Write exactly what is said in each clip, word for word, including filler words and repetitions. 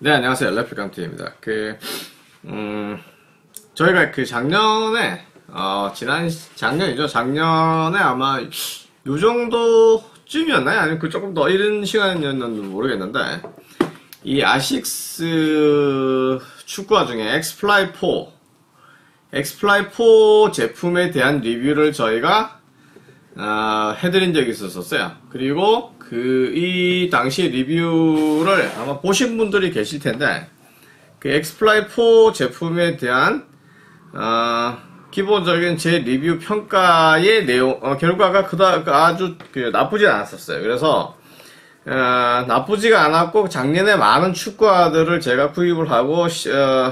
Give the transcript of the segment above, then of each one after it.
네, 안녕하세요. 레플감티입니다. 그, 음, 저희가 그 작년에, 어, 지난, 작년이죠. 작년에 아마 요 정도쯤이었나요? 아니면 그 조금 더 이른 시간이었는지 모르겠는데, 이 아식스 축구화 중에 엑스플라이 사, 엑스플라이 사 제품에 대한 리뷰를 저희가, 어, 해드린 적이 있었어요. 그리고 그, 이 당시 리뷰를 아마 보신 분들이 계실 텐데, 그 엑스플라이 사 제품에 대한, 어, 기본적인 제 리뷰 평가의 내용, 어, 결과가 그닥 아주 그 나쁘지 않았었어요. 그래서, 어, 나쁘지가 않았고, 작년에 많은 축구화들을 제가 구입을 하고, 시, 어,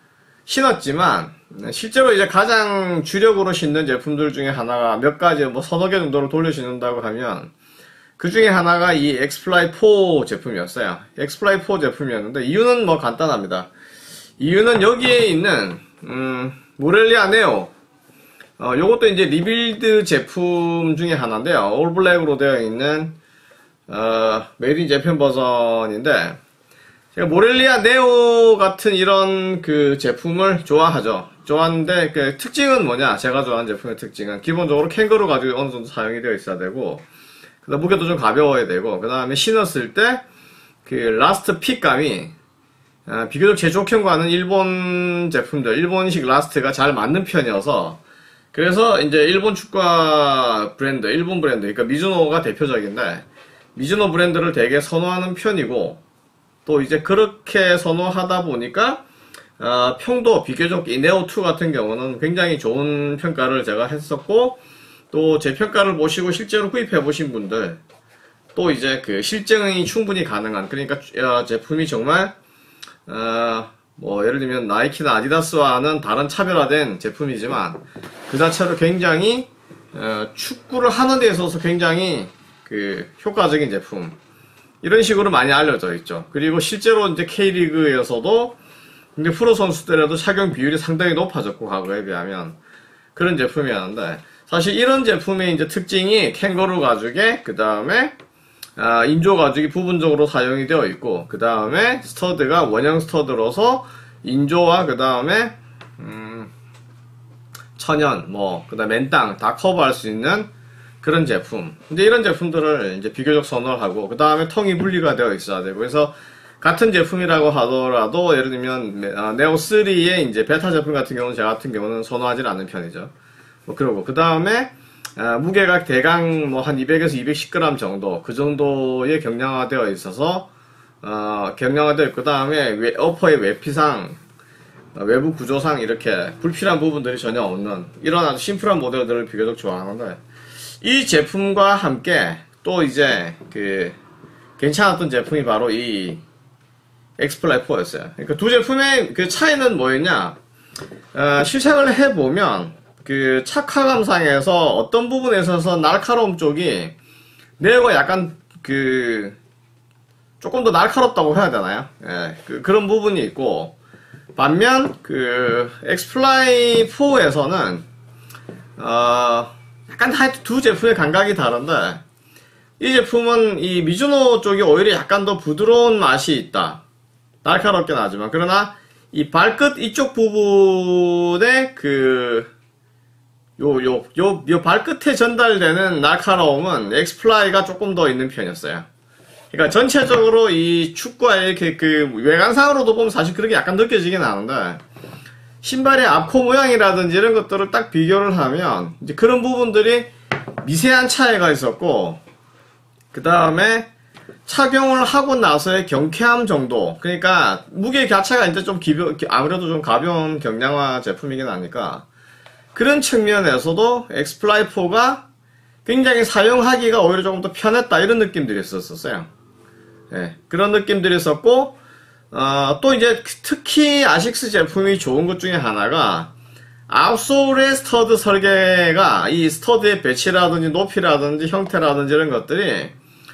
신었지만, 실제로 이제 가장 주력으로 신는 제품들 중에 하나가 몇 가지, 뭐 서너 개 정도를 돌려 신는다고 하면, 그 중에 하나가 이 엑스플라이 사 제품이었어요. 엑스플라이 사 제품이었는데, 이유는 뭐 간단합니다. 이유는 여기에 있는, 음, 모렐리아 네오. 어, 요것도 이제 리빌드 제품 중에 하나인데요. 올 블랙으로 되어 있는, 어, 메이드 인 재팬 버전인데, 제가 모렐리아 네오 같은 이런 그 제품을 좋아하죠. 좋아하는데, 그 특징은 뭐냐? 제가 좋아하는 제품의 특징은 기본적으로 캥거루 가죽이 어느 정도 사용이 되어 있어야 되고, 그 다음 무게도 좀 가벼워야 되고, 그 다음에 신었을 때, 그 라스트 핏감이, 아, 비교적 제조형과는 일본 제품들, 일본식 라스트가 잘 맞는 편이어서, 그래서 이제 일본 축구화 브랜드, 일본 브랜드, 그러니까 미즈노가 대표적인데, 미즈노 브랜드를 되게 선호하는 편이고, 또 이제 그렇게 선호하다 보니까, 어, 평도 비교적 이 네오 이 같은 경우는 굉장히 좋은 평가를 제가 했었고, 또 제 평가를 보시고 실제로 구입해 보신 분들, 또 이제 그 실증이 충분히 가능한, 그러니까 어, 제품이 정말 어, 뭐 예를 들면 나이키나 아디다스와는 다른 차별화된 제품이지만 그 자체로 굉장히 어, 축구를 하는 데 있어서 굉장히 그 효과적인 제품, 이런 식으로 많이 알려져 있죠. 그리고 실제로 이제 K리그에서도 근데 프로 선수들에도 착용 비율이 상당히 높아졌고, 과거에 비하면 그런 제품이었는데, 사실 이런 제품의 이제 특징이 캥거루 가죽에, 그 다음에, 아, 인조 가죽이 부분적으로 사용이 되어 있고, 그 다음에 스터드가 원형 스터드로서 인조와 그 다음에, 음, 천연, 뭐, 그 다음 맨땅 다 커버할 수 있는 그런 제품. 근데 이런 제품들을 이제 비교적 선호를 하고, 그 다음에 통이 분리가 되어 있어야 되고, 그래서 같은 제품이라고 하더라도, 예를 들면, 네오 삼의 이제 베타 제품 같은 경우는, 제 같은 경우는 선호하지 않는 편이죠. 뭐, 그러고, 그 다음에, 아, 무게가 대강 뭐 한 이백에서 이백십 그램 정도, 그 정도의 경량화되어 있어서, 어, 경량화되어 있고, 그 다음에, 외, 어퍼의 외피상, 어, 외부 구조상 이렇게 불필요한 부분들이 전혀 없는, 이런 아주 심플한 모델들을 비교적 좋아하는데, 이 제품과 함께, 또 이제, 그, 괜찮았던 제품이 바로 이, 엑스플라이 사였어요. 그러니까 두 제품의 그 차이는 뭐였냐, 어, 실착을 해보면, 그 착화감상에서 어떤 부분에 있어서 날카로움 쪽이 네오가 약간 그 조금 더 날카롭다고 해야 되나요? 예, 그, 그런 부분이 있고, 반면 그 엑스플라이 사에서는 어 약간 두 제품의 감각이 다른데, 이 제품은 이 미즈노 쪽이 오히려 약간 더 부드러운 맛이 있다. 날카롭긴 하지만, 그러나 이 발끝 이쪽 부분에 그 요, 요, 요, 요 발끝에 전달되는 날카로움은 엑스플라이가 조금 더 있는 편이었어요. 그러니까 전체적으로 이 축구화의 이렇게 그 외관상으로도 보면 사실 그렇게 약간 느껴지긴 하는데, 신발의 앞코 모양이라든지 이런 것들을 딱 비교를 하면 이제 그런 부분들이 미세한 차이가 있었고, 그 다음에 착용을 하고 나서의 경쾌함 정도, 그러니까 무게 자체가 이제 좀 기벼, 아무래도 좀 가벼운 경량화 제품이긴 하니까 그런 측면에서도 엑스플라이 사가 굉장히 사용하기가 오히려 조금 더 편했다, 이런 느낌들이 있었어요. 예, 그런 느낌들이 있었고, 어, 또 이제 특히 아식스 제품이 좋은 것 중에 하나가 아웃솔의 스터드 설계가, 이 스터드의 배치라든지 높이라든지 형태라든지 이런 것들이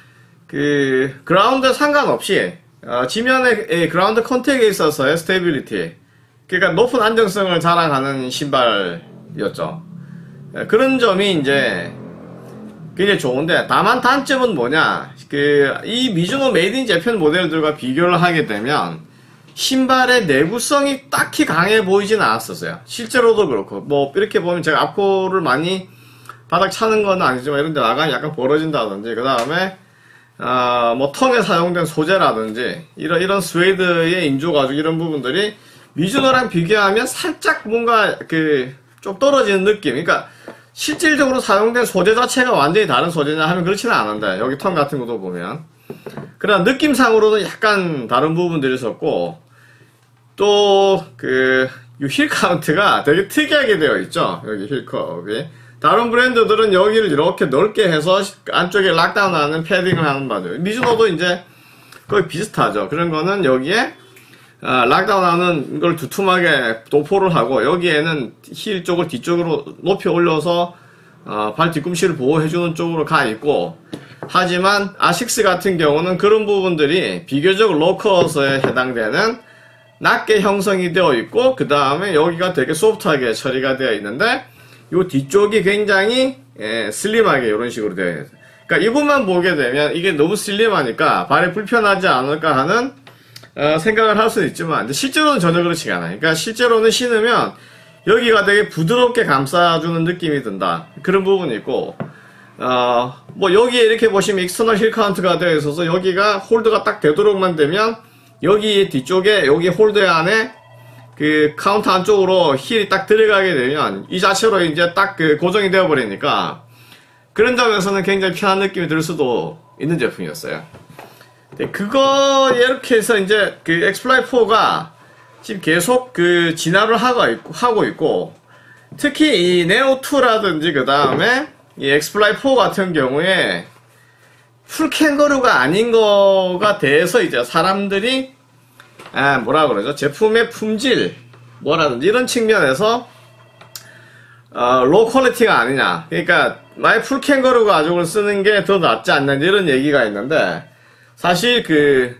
그 그라운드에 상관없이 어, 지면의 그라운드 컨택에 있어서의 스테빌리티, 그러니까 높은 안정성을 자랑하는 신발 였죠. 그런 점이 이제 굉장히 좋은데, 다만 단점은 뭐냐, 그 이 미즈노 메이드 인 재팬 모델들과 비교를 하게 되면 신발의 내구성이 딱히 강해 보이진 않았었어요. 실제로도 그렇고, 뭐, 이렇게 보면 제가 앞코를 많이 바닥 차는 건 아니지만, 이런 데 나가면 약간 벌어진다든지, 그 다음에, 아, 뭐, 턴에 사용된 소재라든지, 이런, 이런 스웨이드의 인조 가죽, 이런 부분들이 미즈노랑 비교하면 살짝 뭔가, 그, 좀 떨어지는 느낌. 그러니까, 실질적으로 사용된 소재 자체가 완전히 다른 소재냐 하면 그렇지는 않은데, 여기 턴 같은 것도 보면. 그러나 느낌상으로는 약간 다른 부분들이 있었고, 또, 그, 이 힐 카운트가 되게 특이하게 되어 있죠. 여기 힐 컵이. 다른 브랜드들은 여기를 이렇게 넓게 해서 안쪽에 락다운 하는 패딩을 하는 바죠. 미즈노도 이제 거의 비슷하죠. 그런 거는 여기에, 아, 락다운 하는 걸 두툼하게 도포를 하고, 여기에는 힐 쪽을 뒤쪽으로 높이 올려서, 어, 발 뒤꿈치를 보호해주는 쪽으로 가 있고, 하지만 아식스 같은 경우는 그런 부분들이 비교적 로컷에 해당되는 낮게 형성이 되어 있고, 그 다음에 여기가 되게 소프트하게 처리가 되어 있는데, 요 뒤쪽이 굉장히 예, 슬림하게 이런 식으로 되어 있어요. 그러니까 이것만 보게 되면 이게 너무 슬림하니까 발에 불편하지 않을까 하는 어, 생각을 할 수는 있지만, 실제로는 전혀 그렇지 않아요. 그러니까 실제로는 신으면 여기가 되게 부드럽게 감싸주는 느낌이 든다. 그런 부분이 있고, 어, 뭐 여기에 이렇게 보시면 익스터널 힐 카운트가 되어 있어서 여기가 홀드가 딱 되도록만 되면 여기 뒤쪽에 여기 홀드 안에 그 카운트 안쪽으로 힐이 딱 들어가게 되면 이 자체로 이제 딱 그 고정이 되어 버리니까 그런 점에서는 굉장히 편한 느낌이 들 수도 있는 제품이었어요. 네, 그거 이렇게 해서 이제 그 엑스플라이 포가 지금 계속 그 진화를 하고 있고, 하고 있고 특히 이 네오투라든지 그 다음에 이 엑스플라이 포 같은 경우에 풀 캥거루가 아닌 거가 돼서 이제 사람들이 아 뭐라 그러죠? 제품의 품질 뭐라든지 이런 측면에서 어, 로우 퀄리티가 아니냐. 그러니까 만약 풀 캥거루 가죽을 쓰는 게 더 낫지 않냐 이런 얘기가 있는데, 사실 그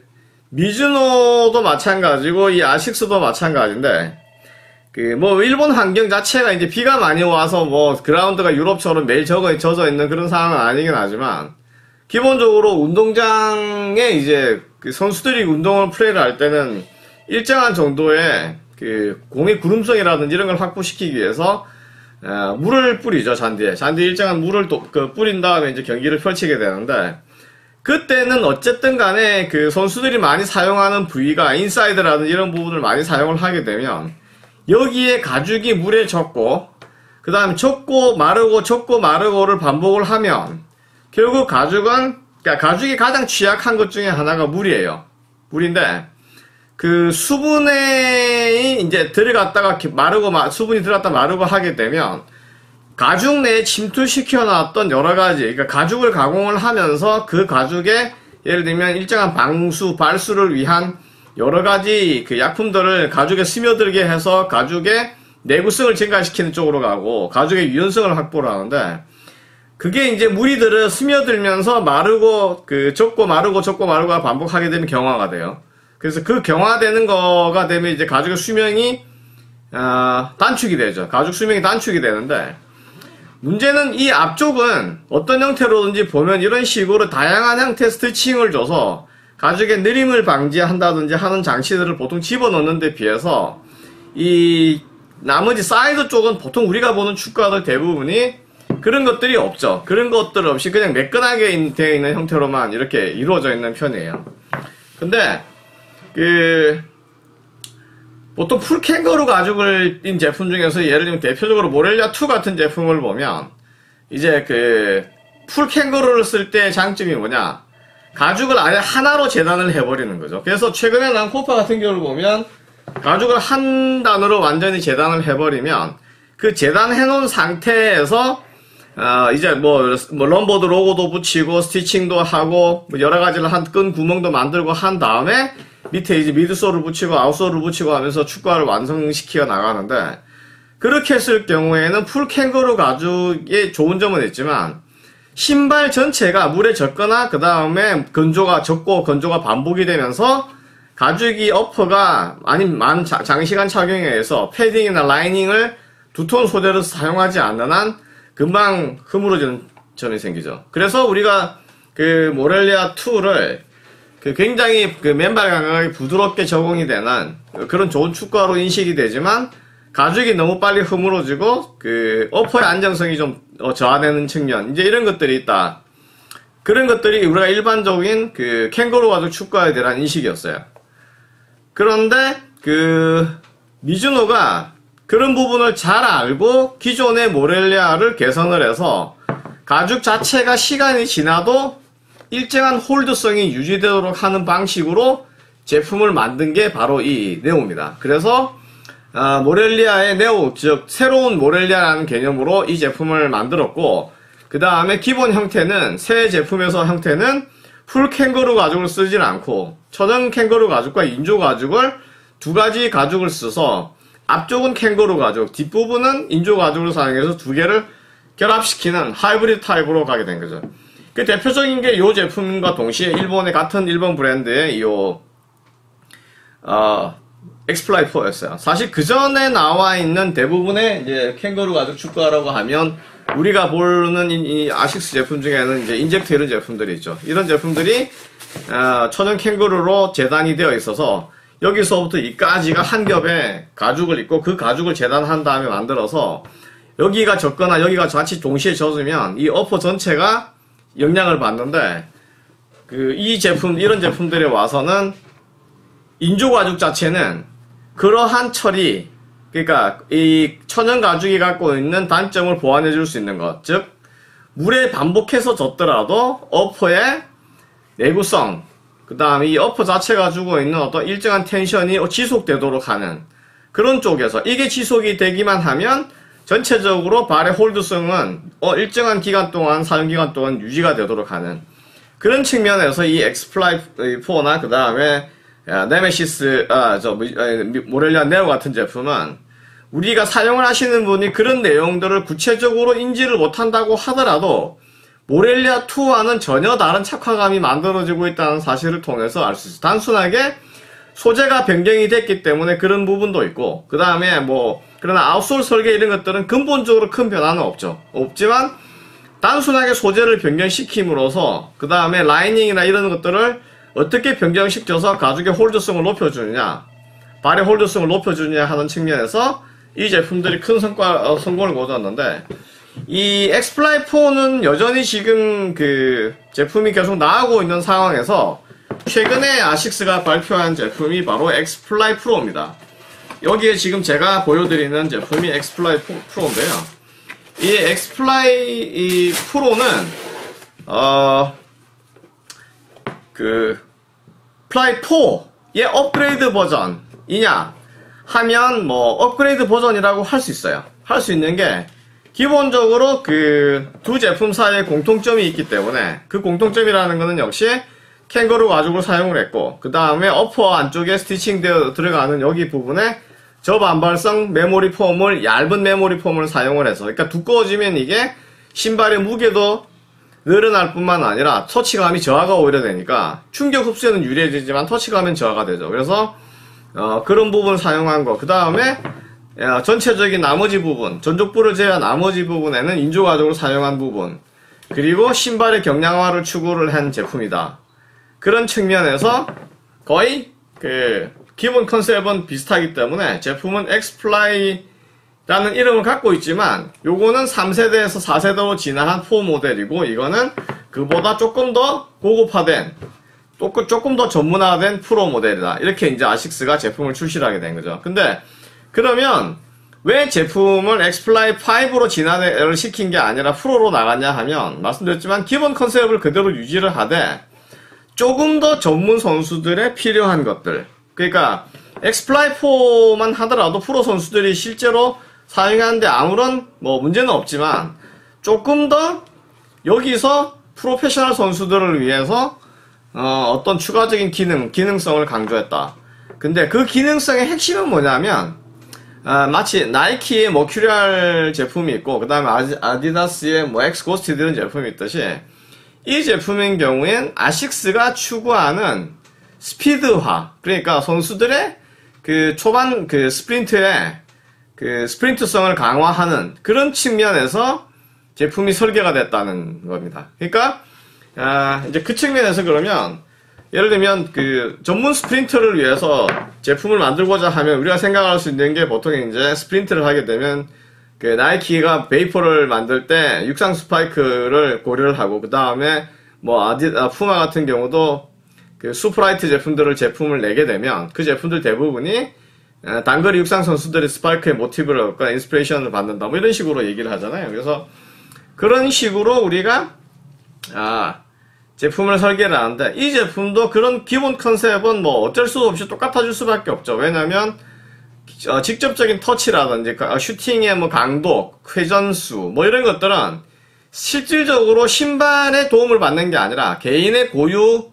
미즈노도 마찬가지고 이 아식스도 마찬가지인데, 그 뭐 일본 환경 자체가 이제 비가 많이 와서 뭐 그라운드가 유럽처럼 매일 젖어, 젖어 있는 그런 상황은 아니긴 하지만, 기본적으로 운동장에 이제 그 선수들이 운동을 플레이를 할 때는 일정한 정도의 그 공의 구름성이라든지 이런 걸 확보시키기 위해서 어, 물을 뿌리죠. 잔디에 잔디에 일정한 물을 또 그 뿌린 다음에 이제 경기를 펼치게 되는데, 그때는 어쨌든 간에 그 선수들이 많이 사용하는 부위가 인사이드라든지 이런 부분을 많이 사용을 하게 되면 여기에 가죽이 물에 젖고 그 다음에 젖고 마르고 젖고 마르고를 반복을 하면 결국 가죽은, 그러니까 가죽이 가장 취약한 것 중에 하나가 물이에요. 물인데, 그 수분에 이제 들어갔다가 마르고, 수분이 들어갔다 마르고 하게 되면, 가죽 내에 침투시켜 놨던 여러 가지, 그러니까 가죽을 가공을 하면서 그 가죽에 예를 들면 일정한 방수, 발수를 위한 여러 가지 그 약품들을 가죽에 스며들게 해서 가죽의 내구성을 증가시키는 쪽으로 가고, 가죽의 유연성을 확보를 하는데, 그게 이제 물이 들어 스며들면서 마르고, 그, 젖고 마르고, 젖고 마르고가 반복하게 되면 경화가 돼요. 그래서 그 경화되는 거가 되면 이제 가죽의 수명이, 어, 단축이 되죠. 가죽 수명이 단축이 되는데, 문제는 이 앞쪽은 어떤 형태로든지 보면 이런 식으로 다양한 형태의 스티칭을 줘서 가죽의 느림을 방지한다든지 하는 장치들을 보통 집어넣는 데 비해서 이 나머지 사이드 쪽은 보통 우리가 보는 축구화들 대부분이 그런 것들이 없죠. 그런 것들 없이 그냥 매끈하게 되어 있는 형태로만 이렇게 이루어져 있는 편이에요. 근데 그 보통 풀 캥거루 가죽을 띈 제품 중에서 예를 들면 대표적으로 모렐리아 투 같은 제품을 보면 이제 그 풀 캥거루를 쓸 때 장점이 뭐냐, 가죽을 아예 하나로 재단을 해버리는 거죠. 그래서 최근에 난 코파 같은 경우를 보면 가죽을 한 단으로 완전히 재단을 해버리면 그 재단해 놓은 상태에서 어, 이제 뭐, 뭐, 럼버드 로고도 붙이고, 스티칭도 하고, 뭐 여러 가지를 한 끈 구멍도 만들고 한 다음에, 밑에 이제 미드솔을 붙이고, 아웃솔을 붙이고 하면서 축구화를 완성시켜 나가는데, 그렇게 했을 경우에는 풀 캥거루 가죽의 좋은 점은 있지만, 신발 전체가 물에 젖거나, 그 다음에 건조가, 젖고 건조가 반복이 되면서, 가죽이 어퍼가, 아니면 많은 자, 장시간 착용에 의해서 패딩이나 라이닝을 두톤 소재로 사용하지 않는 한, 금방 흐물어지는 점이 생기죠. 그래서 우리가 그 모렐리아 투를 그 굉장히 그 맨발 감각이 부드럽게 적응이 되는 그런 좋은 축구화로 인식이 되지만 가죽이 너무 빨리 허물어지고 그 어퍼의 안정성이 좀 저하되는 측면 이제 이런 것들이 있다. 그런 것들이 우리가 일반적인 그 캥거루 가죽 축구화에 대한 인식이었어요. 그런데 그 미즈노가 그런 부분을 잘 알고 기존의 모렐리아를 개선을 해서 가죽 자체가 시간이 지나도 일정한 홀드성이 유지되도록 하는 방식으로 제품을 만든 게 바로 이 네오입니다. 그래서 아, 모렐리아의 네오, 즉 새로운 모렐리아라는 개념으로 이 제품을 만들었고 그 다음에 기본 형태는 새 제품에서 형태는 풀 캥거루 가죽을 쓰진 않고 천연 캥거루 가죽과 인조 가죽을 두 가지 가죽을 써서 앞쪽은 캥거루 가죽, 뒷부분은 인조 가죽을 사용해서 두 개를 결합시키는 하이브리드 타입으로 가게 된 거죠. 그 대표적인 게 이 제품과 동시에 일본의 같은 일본 브랜드의 이 어, 엑스플라이 포였어요. 사실 그 전에 나와 있는 대부분의 이제 캥거루 가죽 축구화라고 하면 우리가 보는 이, 이 아식스 제품 중에는 이제 인젝트 이런 제품들이 있죠. 이런 제품들이 어, 천연 캥거루로 재단이 되어 있어서 여기서부터 이까지가 한 겹에 가죽을 입고 그 가죽을 재단한 다음에 만들어서 여기가 젖거나 여기가 같이 동시에 젖으면 이 어퍼 전체가 영향을 받는데 그 이 제품 이런 제품들에 와서는 인조 가죽 자체는 그러한 처리 그러니까 이 천연 가죽이 갖고 있는 단점을 보완해 줄 수 있는 것 즉 물에 반복해서 젖더라도 어퍼의 내구성 그 다음에 이 어퍼 자체가 주고 있는 어떤 일정한 텐션이 지속되도록 하는 그런 쪽에서 이게 지속이 되기만 하면 전체적으로 발의 홀드성은 어, 일정한 기간 동안 사용기간 동안 유지가 되도록 하는 그런 측면에서 이 엑스플라이 포나 그 다음에 네메시스 아, 저 모렐리아 네오 같은 제품은 우리가 사용을 하시는 분이 그런 내용들을 구체적으로 인지를 못한다고 하더라도 모렐리아 이와는 전혀 다른 착화감이 만들어지고 있다는 사실을 통해서 알 수 있어요. 단순하게 소재가 변경이 됐기 때문에 그런 부분도 있고 그 다음에 뭐 그러나 아웃솔 설계 이런 것들은 근본적으로 큰 변화는 없죠. 없지만 단순하게 소재를 변경시킴으로써 그 다음에 라이닝이나 이런 것들을 어떻게 변경시켜서 가죽의 홀드성을 높여주느냐 발의 홀드성을 높여주느냐 하는 측면에서 이 제품들이 큰 성과, 어, 성공을 거뒀는데 이 엑스플라이 포는 여전히 지금 그 제품이 계속 나오고 있는 상황에서 최근에 아식스가 발표한 제품이 바로 엑스플라이 프로입니다. 여기에 지금 제가 보여드리는 제품이 엑스플라이 프로인데요. 이 엑스플라이 프로는 어, 그 플라이 포의 업그레이드 버전이냐 하면 뭐 업그레이드 버전이라고 할 수 있어요. 할 수 있는 게 기본적으로 그 두 제품 사이에 공통점이 있기 때문에 그 공통점이라는 것은 역시 캥거루 가죽을 사용을 했고 그 다음에 어퍼 안쪽에 스티칭되어 들어가는 여기 부분에 저반발성 메모리 폼을 얇은 메모리 폼을 사용을 해서 그러니까 두꺼워지면 이게 신발의 무게도 늘어날 뿐만 아니라 터치감이 저하가 오히려 되니까 충격 흡수에는 유리해지지만 터치감은 저하가 되죠. 그래서 어, 그런 부분 사용한 거. 그 다음에 전체적인 나머지 부분 전족부를 제외한 나머지 부분에는 인조 가죽을 사용한 부분 그리고 신발의 경량화를 추구를 한 제품이다. 그런 측면에서 거의 그 기본 컨셉은 비슷하기 때문에 제품은 엑스플라이라는 이름을 갖고 있지만 요거는 삼 세대에서 사 세대로 진화한 포 모델이고 이거는 그보다 조금 더 고급화된 조금 더 전문화된 프로 모델이다. 이렇게 이제 아식스가 제품을 출시를 하게 된 거죠. 근데 그러면 왜 제품을 엑스플라이 파이브로 진화를 시킨 게 아니라 프로로 나갔냐 하면 말씀드렸지만 기본 컨셉을 그대로 유지를 하되 조금 더 전문 선수들의 필요한 것들 그러니까 엑스플라이 포만 하더라도 프로 선수들이 실제로 사용하는데 아무런 뭐 문제는 없지만 조금 더 여기서 프로페셔널 선수들을 위해서 어, 어떤 추가적인 기능, 기능성을 강조했다. 근데 그 기능성의 핵심은 뭐냐면 어, 마치 나이키의 머큐리얼 제품이 있고 그 다음에 아디다스의 뭐 엑스고스티드 이런 제품이 있듯이 이 제품인 경우엔 아식스가 추구하는 스피드화 그러니까 선수들의 그 초반 그 스프린트에 그 스프린트성을 강화하는 그런 측면에서 제품이 설계가 됐다는 겁니다. 그러니까 아, 이제 그 측면에서 그러면 예를 들면 그 전문 스프린터를 위해서 제품을 만들고자 하면 우리가 생각할 수 있는 게 보통 이제 스프린트를 하게 되면 그 나이키가 베이퍼를 만들 때 육상 스파이크를 고려를 하고 그 다음에 뭐 아디 아, 푸마 같은 경우도 그 수프라이트 제품들을 제품을 내게 되면 그 제품들 대부분이 단거리 육상 선수들이 스파이크의 모티브를 얻거나 인스피레이션을 받는다 뭐 이런 식으로 얘기를 하잖아요. 그래서 그런 식으로 우리가 아 제품을 설계를 하는데 이 제품도 그런 기본 컨셉은 뭐 어쩔 수 없이 똑같아질 수밖에 없죠. 왜냐하면 어, 직접적인 터치라든지 슈팅의 뭐 강도, 회전수 뭐 이런 것들은 실질적으로 신발에 도움을 받는 게 아니라 개인의 고유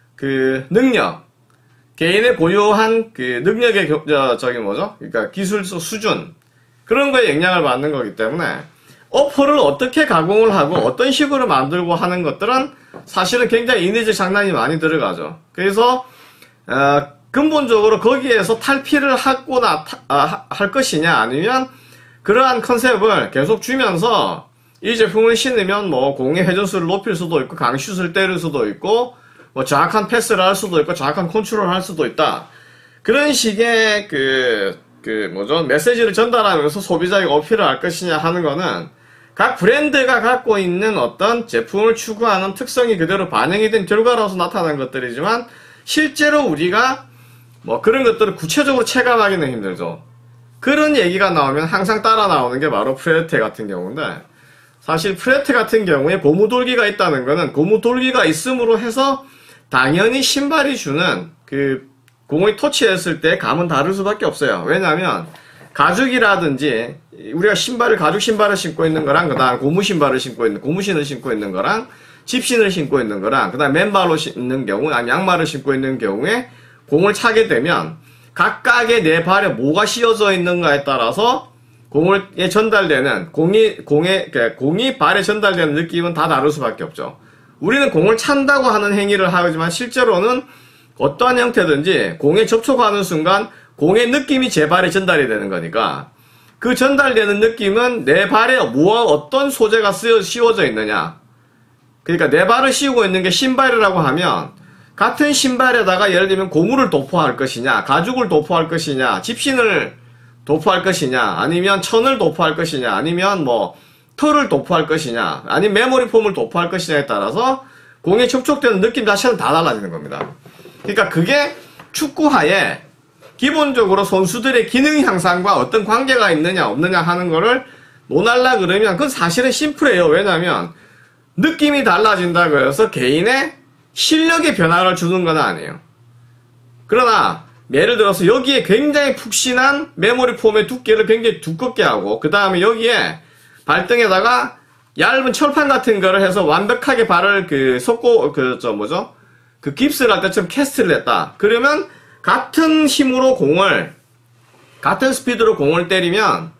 그 능력, 개인의 고유한 그 능력의 겨, 저, 저기 뭐죠? 그러니까 기술 수준 그런 거에 영향을 받는 거기 때문에 어퍼를 어떻게 가공을 하고 어떤 식으로 만들고 하는 것들은 사실은 굉장히 인위적 장난이 많이 들어가죠. 그래서 어, 근본적으로 거기에서 탈피를 하거나 아, 할 것이냐 아니면 그러한 컨셉을 계속 주면서 이 제품을 신으면 뭐 공의 회전수를 높일 수도 있고 강슛을 때릴 수도 있고 뭐 정확한 패스를 할 수도 있고 정확한 컨트롤을 할 수도 있다. 그런 식의 그, 그 뭐죠 메시지를 전달하면서 소비자에게 어필을 할 것이냐 하는 거는 각 브랜드가 갖고 있는 어떤 제품을 추구하는 특성이 그대로 반영이 된 결과로서 나타난 것들이지만 실제로 우리가 뭐 그런 것들을 구체적으로 체감하기는 힘들죠. 그런 얘기가 나오면 항상 따라 나오는 게 바로 프레테 같은 경우인데 사실 프레테 같은 경우에 고무돌기가 있다는 거는 고무돌기가 있음으로 해서 당연히 신발이 주는 그 공을 터치했을 때 감은 다를 수밖에 없어요. 왜냐하면 가죽이라든지 우리가 신발을 가죽 신발을 신고 있는 거랑 그다음 고무 신발을 신고 있는 고무신을 신고 있는 거랑 집신을 신고 있는 거랑 그다음 맨발로 신는 경우 아니 양말을 신고 있는 경우에 공을 차게 되면 각각의 내 발에 뭐가 씌워져 있는가에 따라서 공에 전달되는 공이 공에 공이 발에 전달되는 느낌은 다 다를 수밖에 없죠. 우리는 공을 찬다고 하는 행위를 하지만 실제로는 어떠한 형태든지 공에 접촉하는 순간 공의 느낌이 제 발에 전달이 되는 거니까 그 전달되는 느낌은 내 발에 뭐와 어떤 소재가 쓰여 씌워져 있느냐. 그러니까 내 발을 씌우고 있는 게 신발이라고 하면 같은 신발에다가 예를 들면 고무를 도포할 것이냐, 가죽을 도포할 것이냐, 집신을 도포할 것이냐, 아니면 천을 도포할 것이냐, 아니면 뭐 털을 도포할 것이냐, 아니면 메모리 폼을 도포할 것이냐에 따라서 공에 접촉되는 느낌 자체는 다 달라지는 겁니다. 그러니까 그게 축구화에 기본적으로 선수들의 기능 향상과 어떤 관계가 있느냐 없느냐 하는 거를 논하려 그러면 그건 사실은 심플해요. 왜냐하면 느낌이 달라진다고 해서 개인의 실력의 변화를 주는 건 아니에요. 그러나 예를 들어서 여기에 굉장히 푹신한 메모리 폼의 두께를 굉장히 두껍게 하고 그 다음에 여기에 발등에다가 얇은 철판 같은 거를 해서 완벽하게 발을 그 속고 그 저 뭐죠 그 깁스를 할 때처럼 캐스트를 했다. 그러면 같은 힘으로 공을 같은 스피드로 공을 때리면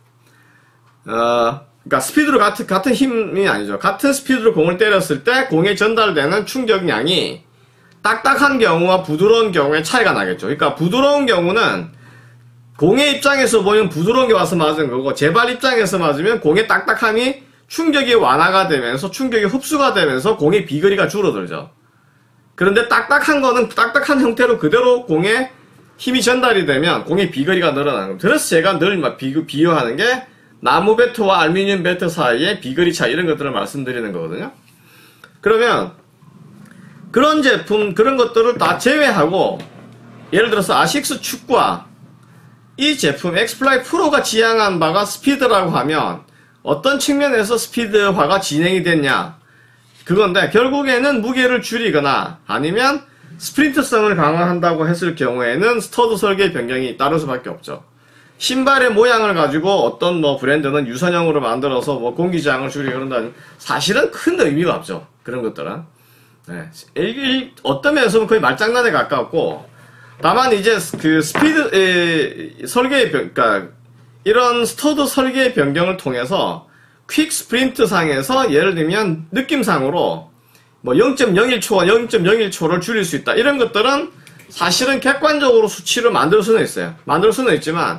어 그러니까 스피드로 같은 같은 힘이 아니죠. 같은 스피드로 공을 때렸을 때 공에 전달되는 충격량이 딱딱한 경우와 부드러운 경우에 차이가 나겠죠. 그러니까 부드러운 경우는 공의 입장에서 보면 부드러운 게 와서 맞은 거고 제발 입장에서 맞으면 공의 딱딱함이 충격이 완화가 되면서 충격이 흡수가 되면서 공의 비거리가 줄어들죠. 그런데 딱딱한 거는 딱딱한 형태로 그대로 공에 힘이 전달이 되면 공의 비거리가 늘어나는 겁니다. 그래서 제가 늘 막 비유하는 게 나무 배트와 알루미늄 배트 사이의 비거리 차이 이런 것들을 말씀드리는 거거든요. 그러면 그런 제품 그런 것들을 다 제외하고 예를 들어서 아식스 축구화 이 제품 엑스플라이 프로가 지향한 바가 스피드라고 하면 어떤 측면에서 스피드화가 진행이 됐냐 그건데 결국에는 무게를 줄이거나 아니면 스프린트성을 강화한다고 했을 경우에는 스터드 설계 변경이 따를 수밖에 없죠. 신발의 모양을 가지고 어떤 뭐 브랜드는 유선형으로 만들어서 뭐 공기저항을 줄이고 그런다는 사실은 큰 의미가 없죠. 그런 것들은. 네. 어떤 면에서는 거의 말장난에 가깝고 다만 이제 그 스피드 에, 설계의 변, 그러니까 이런 스터드 설계의 변경을 통해서 퀵 스프린트 상에서 예를 들면 느낌상으로 뭐 영 점 영일 초와 영 점 영일 초를 줄일 수 있다. 이런 것들은 사실은 객관적으로 수치를 만들 수는 있어요. 만들 수는 있지만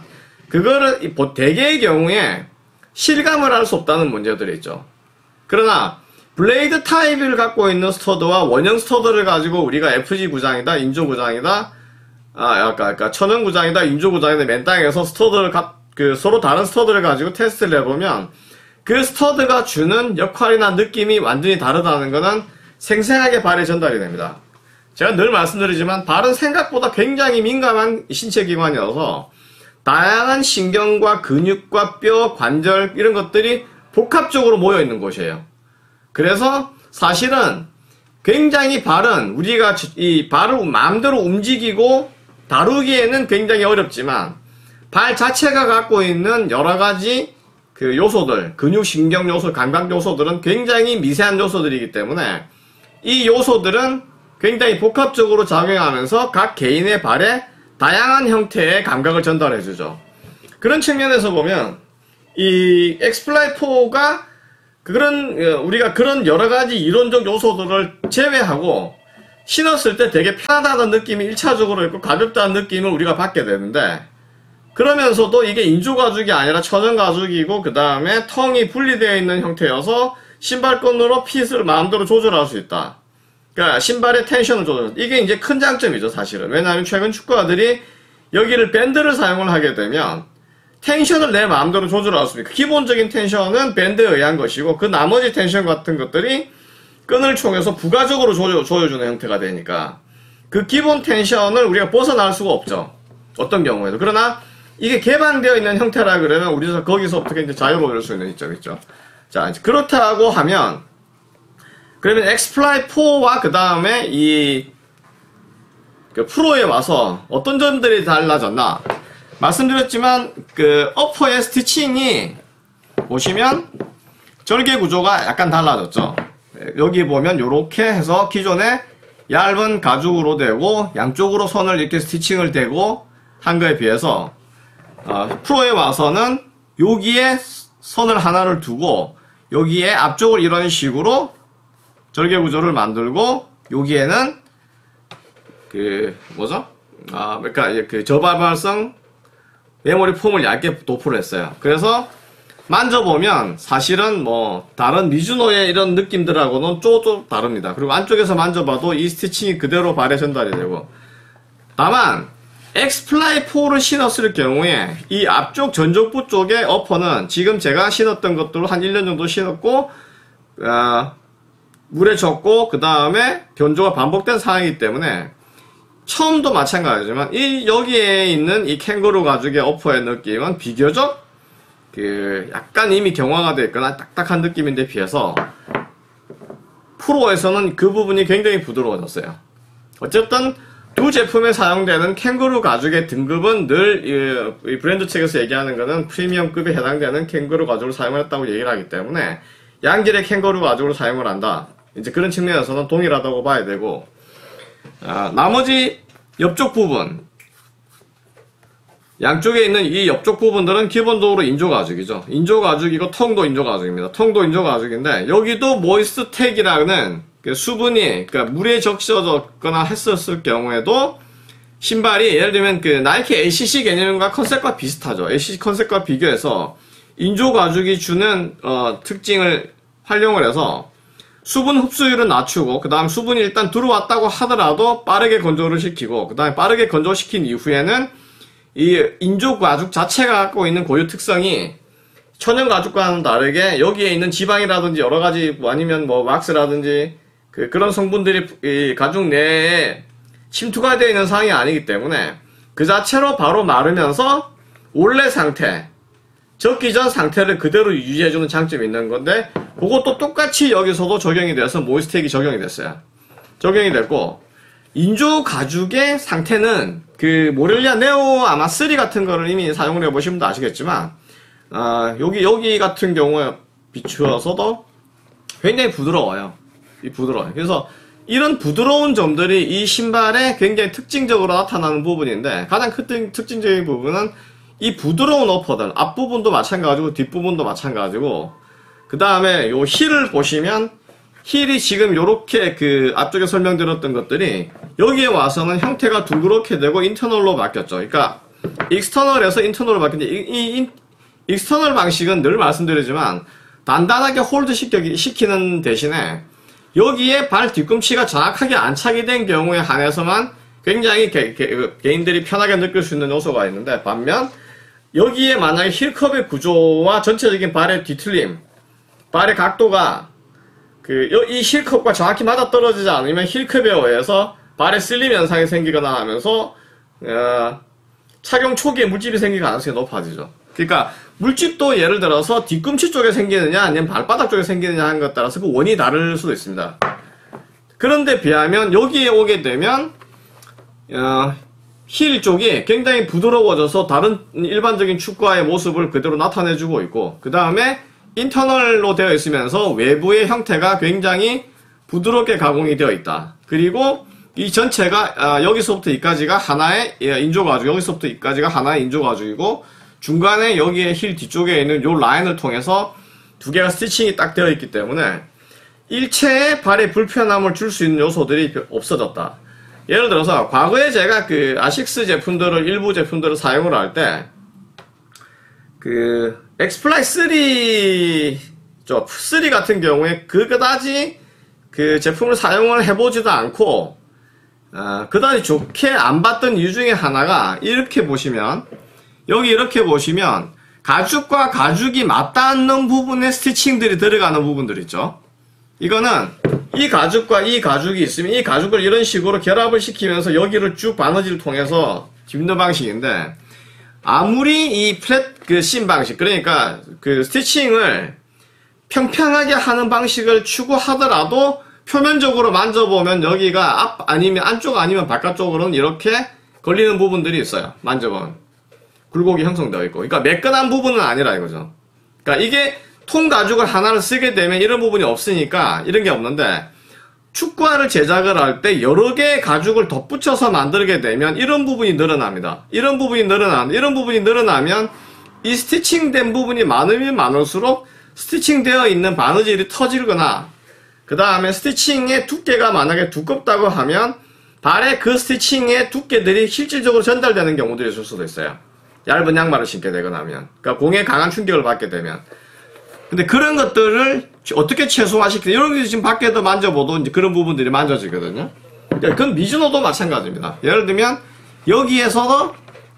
그거를 대개의 경우에 실감을 할 수 없다는 문제들이 있죠. 그러나 블레이드 타입을 갖고 있는 스터드와 원형 스터드를 가지고 우리가 에프지 구장이다, 인조 구장이다, 아, 아까, 아까 천연 구장이다, 인조 구장이다, 맨 땅에서 스터드를 가, 그, 서로 다른 스터드를 가지고 테스트를 해보면 그 스터드가 주는 역할이나 느낌이 완전히 다르다는 거는 생생하게 발에 전달이 됩니다. 제가 늘 말씀드리지만 발은 생각보다 굉장히 민감한 신체 기관이어서 다양한 신경과 근육과 뼈, 관절 이런 것들이 복합적으로 모여 있는 곳이에요. 그래서 사실은 굉장히 발은 우리가 이 발을 마음대로 움직이고 다루기에는 굉장히 어렵지만 발 자체가 갖고 있는 여러 가지 그 요소들, 근육, 신경 요소, 감각 요소들은 굉장히 미세한 요소들이기 때문에 이 요소들은 굉장히 복합적으로 작용하면서 각 개인의 발에 다양한 형태의 감각을 전달해주죠. 그런 측면에서 보면 이 엑스플라이 포가 그런 우리가 그런 여러 가지 이론적 요소들을 제외하고 신었을 때 되게 편하다는 느낌이 일 차적으로 있고 가볍다는 느낌을 우리가 받게 되는데 그러면서도 이게 인조 가죽이 아니라 천연 가죽이고 그 다음에 텅이 분리되어 있는 형태여서 신발끈으로 핏을 마음대로 조절할 수 있다. 그러니까 신발의 텐션을 조절. 이게 이제 큰 장점이죠, 사실은. 왜냐하면 최근 축구화들이 여기를 밴드를 사용을 하게 되면 텐션을 내 마음대로 조절할 수 있습니다. 기본적인 텐션은 밴드에 의한 것이고 그 나머지 텐션 같은 것들이 끈을 통해서 부가적으로 조여, 조여주는 형태가 되니까 그 기본 텐션을 우리가 벗어날 수가 없죠. 어떤 경우에도. 그러나 이게 개방되어 있는 형태라 그러면 우리가 거기서 어떻게 이제 자유로울 수 있는 입장 있죠. 자, 이제 그렇다고 하면 그러면 엑스플라이 포와 그 다음에 이 그 프로에 와서 어떤 점들이 달라졌나? 말씀드렸지만 그 어퍼의 스티칭이 보시면 절개 구조가 약간 달라졌죠. 여기 보면 이렇게 해서 기존에 얇은 가죽으로 되고 양쪽으로 선을 이렇게 스티칭을 대고 한 거에 비해서 어, 프로에 와서는 여기에 선을 하나를 두고 여기에 앞쪽을 이런 식으로 절개 구조를 만들고 여기에는 그 뭐죠? 아 그러니까 그 저발발성 메모리 폼을 얇게 도포를 했어요. 그래서 만져보면 사실은 뭐 다른 미즈노의 이런 느낌들하고는 쪼쪼 다릅니다. 그리고 안쪽에서 만져봐도 이 스티칭이 그대로 발에 전달이 되고 다만 엑스플라이 포를 신었을 경우에 이 앞쪽 전족부 쪽의 어퍼는 지금 제가 신었던 것들로 한 일 년 정도 신었고 어, 물에 젖고 그 다음에 변조가 반복된 상황이기 때문에 처음도 마찬가지지만 이 여기에 있는 이 캥거루 가죽의 어퍼의 느낌은 비교적 그 약간 이미 경화가 되어 있거나 딱딱한 느낌인데 비해서 프로에서는 그 부분이 굉장히 부드러워졌어요. 어쨌든 두 제품에 사용되는 캥거루 가죽의 등급은 늘 이 브랜드 책에서 얘기하는 것은 프리미엄급에 해당되는 캥거루 가죽을 사용했다고 얘기를 하기 때문에 양질의 캥거루 가죽을 사용을 한다. 이제 그런 측면에서는 동일하다고 봐야 되고 아, 나머지 옆쪽 부분 양쪽에 있는 이 옆쪽 부분들은 기본적으로 인조 가죽이죠. 인조 가죽이고 텅도 인조 가죽입니다. 텅도 인조 가죽인데 여기도 모이스트텍이라는 그 수분이 그러니까 물에 적셔졌거나 했었을 경우에도 신발이 예를 들면 그 나이키 에이씨씨 개념과 컨셉과 비슷하죠. 에이씨씨 컨셉과 비교해서 인조 가죽이 주는 어, 특징을 활용을 해서 수분 흡수율을 낮추고 그 다음 수분이 일단 들어왔다고 하더라도 빠르게 건조를 시키고 그 다음에 빠르게 건조시킨 이후에는 이 인조 가죽 자체가 갖고 있는 고유 특성이 천연 가죽과는 다르게 여기에 있는 지방이라든지 여러 가지 뭐 아니면 뭐 왁스라든지 그 그런 성분들이 이 가죽 내에 침투가 되어 있는 상황이 아니기 때문에 그 자체로 바로 마르면서 원래 상태 적기 전 상태를 그대로 유지해주는 장점이 있는 건데 그것도 똑같이 여기서도 적용이 돼서 모이스텍이 적용이 됐어요. 적용이 됐고 인조 가죽의 상태는 그 모렐리아 네오 아마 쓰리 같은 거를 이미 사용을 해보신 분도 아시겠지만 어, 여기 여기 같은 경우에 비추어서도 굉장히 부드러워요. 이 부드러워요. 그래서 이런 부드러운 점들이 이 신발에 굉장히 특징적으로 나타나는 부분인데 가장 큰 특징적인 부분은 이 부드러운 어퍼들 앞부분도 마찬가지고 뒷부분도 마찬가지고 그 다음에 요 힐을 보시면 힐이 지금 요렇게 그 앞쪽에 설명드렸던 것들이 여기에 와서는 형태가 둥그렇게 되고 인터널로 바뀌었죠. 그러니까 익스터널에서 인터널로 바뀌는데 이, 이, 이 익스터널 방식은 늘 말씀드리지만 단단하게 홀드 시키는 대신에 여기에 발 뒤꿈치가 정확하게 안착이 된 경우에 한해서만 굉장히 개, 개, 개인들이 편하게 느낄 수 있는 요소가 있는데, 반면 여기에 만약에 힐컵의 구조와 전체적인 발의 뒤틀림, 발의 각도가 그 이 힐컵과 정확히 맞아떨어지지 않으면 힐컵에 의해서 발에 쓸림 현상이 생기거나 하면서 어, 착용 초기에 물집이 생길 가능성이 높아지죠. 그러니까 물집도 예를 들어서 뒤꿈치 쪽에 생기느냐 아니면 발바닥 쪽에 생기느냐 하는 것에 따라서 그 원이 다를 수도 있습니다. 그런데 비하면 여기에 오게 되면 어, 힐 쪽이 굉장히 부드러워져서 다른 일반적인 축구화의 모습을 그대로 나타내주고 있고, 그 다음에 인터널로 되어 있으면서 외부의 형태가 굉장히 부드럽게 가공이 되어 있다. 그리고 이 전체가 아, 여기서부터 이까지가 하나의 인조 가죽, 여기서부터 이까지가 하나의 인조 가죽이고, 중간에 여기에 힐 뒤쪽에 있는 요 라인을 통해서 두 개가 스티칭이 딱 되어 있기 때문에 일체의 발에 불편함을 줄 수 있는 요소들이 없어졌다. 예를 들어서 과거에 제가 그 아식스 제품들을, 일부 제품들을 사용을 할 때 그 엑스플라이 쓰리 저 쓰리 같은 경우에 그다지 그 제품을 사용을 해보지도 않고 어, 그다지 좋게 안 봤던 이유 중에 하나가, 이렇게 보시면 여기 이렇게 보시면 가죽과 가죽이 맞닿는 부분에 스티칭들이 들어가는 부분들 있죠. 이거는 이 가죽과 이 가죽이 있으면 이 가죽을 이런 식으로 결합을 시키면서 여기를 쭉 바느질을 통해서 집는 방식인데, 아무리 이 플랫 그 씬 방식, 그러니까 그 스티칭을 평평하게 하는 방식을 추구하더라도 표면적으로 만져보면 여기가 앞 아니면 안쪽 아니면 바깥쪽으로는 이렇게 걸리는 부분들이 있어요. 만져보면 굴곡이 형성되어 있고, 그러니까 매끈한 부분은 아니라 이거죠. 그러니까 이게 통 가죽을 하나를 쓰게 되면 이런 부분이 없으니까 이런 게 없는데, 축구화를 제작을 할 때 여러 개의 가죽을 덧붙여서 만들게 되면 이런 부분이 늘어납니다. 이런 부분이 늘어나, 이런 부분이 늘어나면 이 스티칭된 부분이 많으면 많을수록 스티칭되어 있는 바느질이 터지거나, 그 다음에 스티칭의 두께가 만약에 두껍다고 하면 발에 그 스티칭의 두께들이 실질적으로 전달되는 경우들이 있을 수도 있어요. 얇은 양말을 신게 되거나 하면, 그러니까 공에 강한 충격을 받게 되면. 근데 그런 것들을 어떻게 최소화시키냐, 이런 게 지금 밖에도 만져봐도 이제 그런 부분들이 만져지거든요. 그건 미즈노도 마찬가지입니다. 예를 들면 여기에서도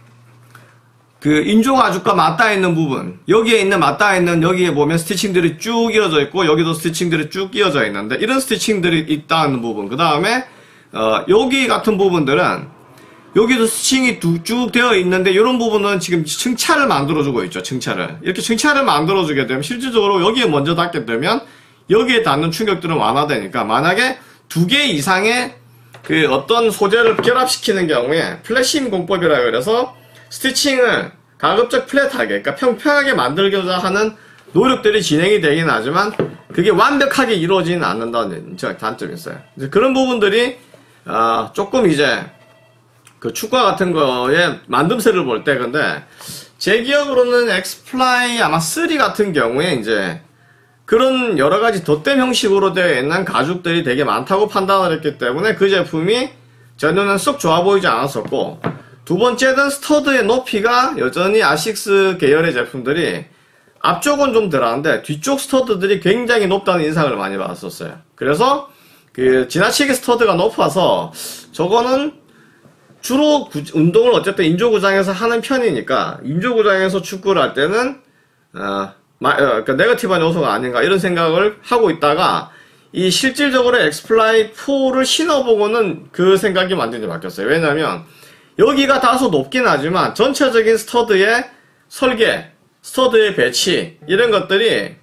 그 인조 가죽과 맞닿아 있는 부분, 여기에 있는 맞닿아 있는 여기에 보면 스티칭들이 쭉 이어져 있고, 여기도 스티칭들이 쭉 이어져 있는데, 이런 스티칭들이 있다는 부분, 그 다음에 어, 여기 같은 부분들은 여기도 스티칭이 쭉 되어 있는데, 이런 부분은 지금 층차를 만들어주고 있죠. 층차를 이렇게 층차를 만들어주게 되면 실질적으로 여기에 먼저 닿게 되면 여기에 닿는 충격들은 완화되니까, 만약에 두 개 이상의 그 어떤 소재를 결합시키는 경우에 플랫심 공법이라 그래서 스티칭을 가급적 플랫하게, 그러니까 평평하게 만들고자 하는 노력들이 진행이 되긴 하지만 그게 완벽하게 이루어지는 않는다는 단점이 있어요. 그런 부분들이 어, 조금 이제 그 축구화 같은 거에 만듦새를 볼 때, 근데 제 기억으로는 엑스플라이 아마 쓰리 같은 경우에 이제 그런 여러 가지 덧댐 형식으로 되어 있는 가죽들이 되게 많다고 판단을 했기 때문에 그 제품이 제 눈에는 썩 좋아 보이지 않았었고, 두 번째는 스터드의 높이가 여전히 아식스 계열의 제품들이 앞쪽은 좀 덜한데 뒤쪽 스터드들이 굉장히 높다는 인상을 많이 받았었어요. 그래서 그 지나치게 스터드가 높아서 저거는 주로 구, 운동을 어쨌든 인조구장에서 하는 편이니까 인조구장에서 축구를 할 때는 어, 마, 어, 그러니까 네거티브한 요소가 아닌가 이런 생각을 하고 있다가 이 실질적으로 엑스플라이 포를 신어보고는 그 생각이 완전히 바뀌었어요. 왜냐면 여기가 다소 높긴 하지만 전체적인 스터드의 설계, 스터드의 배치 이런 것들이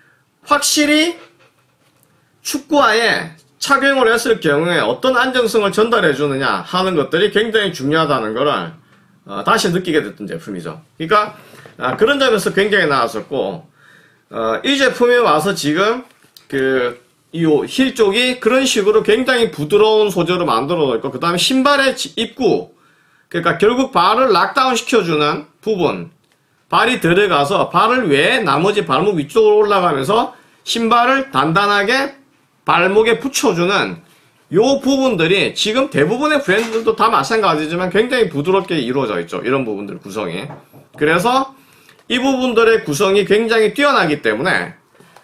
확실히 축구화에 착용을 했을 경우에 어떤 안정성을 전달해 주느냐 하는 것들이 굉장히 중요하다는 것을 어, 다시 느끼게 됐던 제품이죠. 그러니까 아, 그런 점에서 굉장히 나았었고, 어, 이 제품에 와서 지금 그 이 힐 쪽이 그런 식으로 굉장히 부드러운 소재로 만들어져 있고, 그 다음에 신발의 입구, 그러니까 결국 발을 락다운 시켜주는 부분, 발이 들어가서 발을 외에 나머지 발목 위쪽으로 올라가면서 신발을 단단하게 발목에 붙여주는 요 부분들이 지금 대부분의 브랜드들도 다 마찬가지지만 굉장히 부드럽게 이루어져 있죠. 이런 부분들 구성이. 그래서 이 부분들의 구성이 굉장히 뛰어나기 때문에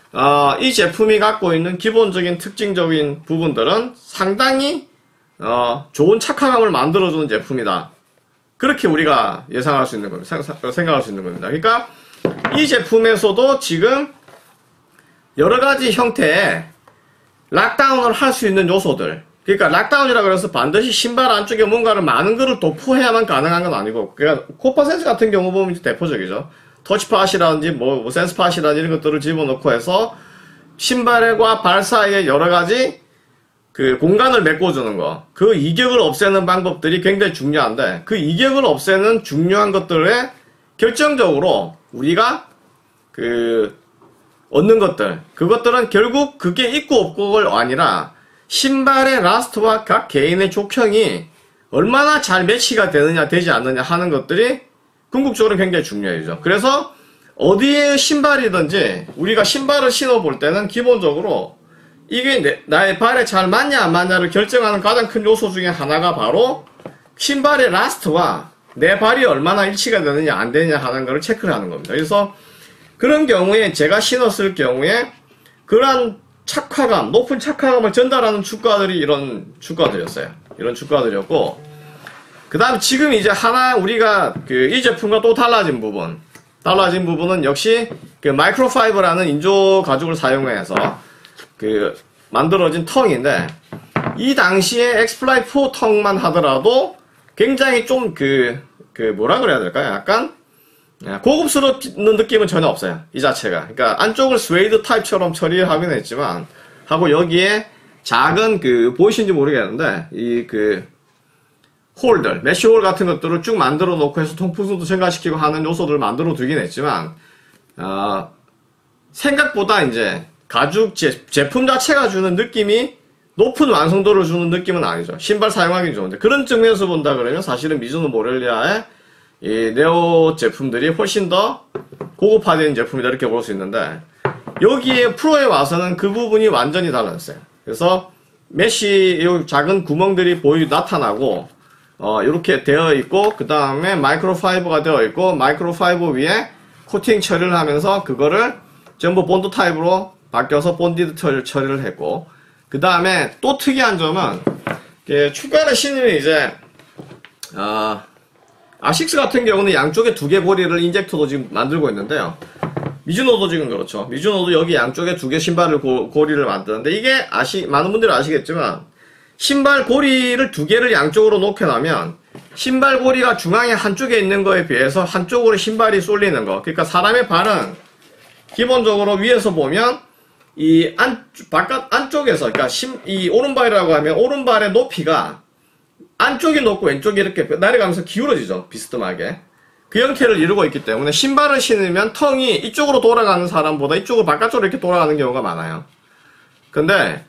어, 이 제품이 갖고 있는 기본적인 특징적인 부분들은 상당히 어, 좋은 착화감을 만들어주는 제품이다. 그렇게 우리가 예상할 수 있는 겁니다. 생각할 수 있는 겁니다. 그러니까 이 제품에서도 지금 여러 가지 형태의 락다운을 할 수 있는 요소들. 그러니까 락다운이라 그래서 반드시 신발 안쪽에 뭔가를 많은 거를 도포해야만 가능한 건 아니고, 그러니까 코파 센스 같은 경우 보면 이제 대표적이죠. 터치팟이라든지 뭐, 뭐 센스팟이라든지 이런 것들을 집어넣고 해서 신발과 발 사이에 여러 가지 그 공간을 메꿔주는 거, 그 이격을 없애는 방법들이 굉장히 중요한데, 그 이격을 없애는 중요한 것들에 결정적으로 우리가 그 얻는 것들, 그것들은 결국 그게 있고 없고가 아니라 신발의 라스트와 각 개인의 족형이 얼마나 잘 매치가 되느냐 되지 않느냐 하는 것들이 궁극적으로 굉장히 중요해요. 그래서 어디에 신발이든지 우리가 신발을 신어볼 때는 기본적으로 이게 내, 나의 발에 잘 맞냐 안 맞냐를 결정하는 가장 큰 요소 중에 하나가 바로 신발의 라스트와 내 발이 얼마나 일치가 되느냐 안 되느냐 하는 것을 체크를 하는 겁니다. 그래서 그런 경우에 제가 신었을 경우에 그러한 착화감, 높은 착화감을 전달하는 축구화들이 이런 축구화들이었어요. 이런 축구화들이었고, 그 다음 지금 이제 하나 우리가 그 이 제품과 또 달라진 부분, 달라진 부분은 역시 그 마이크로파이버라는 인조 가죽을 사용해서 그 만들어진 텅인데, 이 당시에 엑스플라이 사 텅만 하더라도 굉장히 좀 그 그 뭐라 그래야 될까요? 약간 고급스러운 느낌은 전혀 없어요. 이 자체가. 그러니까 안쪽을 스웨이드 타입처럼 처리하긴 했지만, 하고 여기에 작은 그 보이시는지 모르겠는데 이 그 홀들, 메쉬홀 같은 것들을 쭉 만들어 놓고 해서 통풍성도 증가시키고 하는 요소들을 만들어 두긴 했지만, 어, 생각보다 이제 가죽 제, 제품 자체가 주는 느낌이 높은 완성도를 주는 느낌은 아니죠. 신발 사용하기 좋은데, 그런 측면에서 본다 그러면 사실은 미즈노 모렐리아의 이 네오 제품들이 훨씬 더 고급화된 제품이다 이렇게 볼 수 있는데, 여기에 프로에 와서는 그 부분이 완전히 달라졌어요. 그래서 메쉬 요 작은 구멍들이 보이 나타나고 어 이렇게 되어 있고, 그 다음에 마이크로파이버가 되어 있고, 마이크로파이버 위에 코팅 처리를 하면서 그거를 전부 본드 타입으로 바뀌어서 본디드 처리, 처리를 했고, 그 다음에 또 특이한 점은 축구화를 신으면 이제 어 아식스 같은 경우는 양쪽에 두 개 고리를 인젝터도 지금 만들고 있는데요. 미즈노도 지금 그렇죠. 미즈노도 여기 양쪽에 두 개 신발을 고, 고리를 만드는데, 이게 아시, 많은 분들이 아시겠지만, 신발 고리를 두 개를 양쪽으로 놓게 나면, 신발 고리가 중앙에 한쪽에 있는 거에 비해서 한쪽으로 신발이 쏠리는 거. 그러니까 사람의 발은 기본적으로 위에서 보면, 이 안, 바깥, 안쪽에서, 그러니까 신, 이 오른발이라고 하면 오른발의 높이가 안쪽이 높고 왼쪽이 이렇게 내려가면서 기울어지죠. 비스듬하게. 그 형태를 이루고 있기 때문에 신발을 신으면 텅이 이쪽으로 돌아가는 사람보다 이쪽으로 바깥쪽으로 이렇게 돌아가는 경우가 많아요. 근데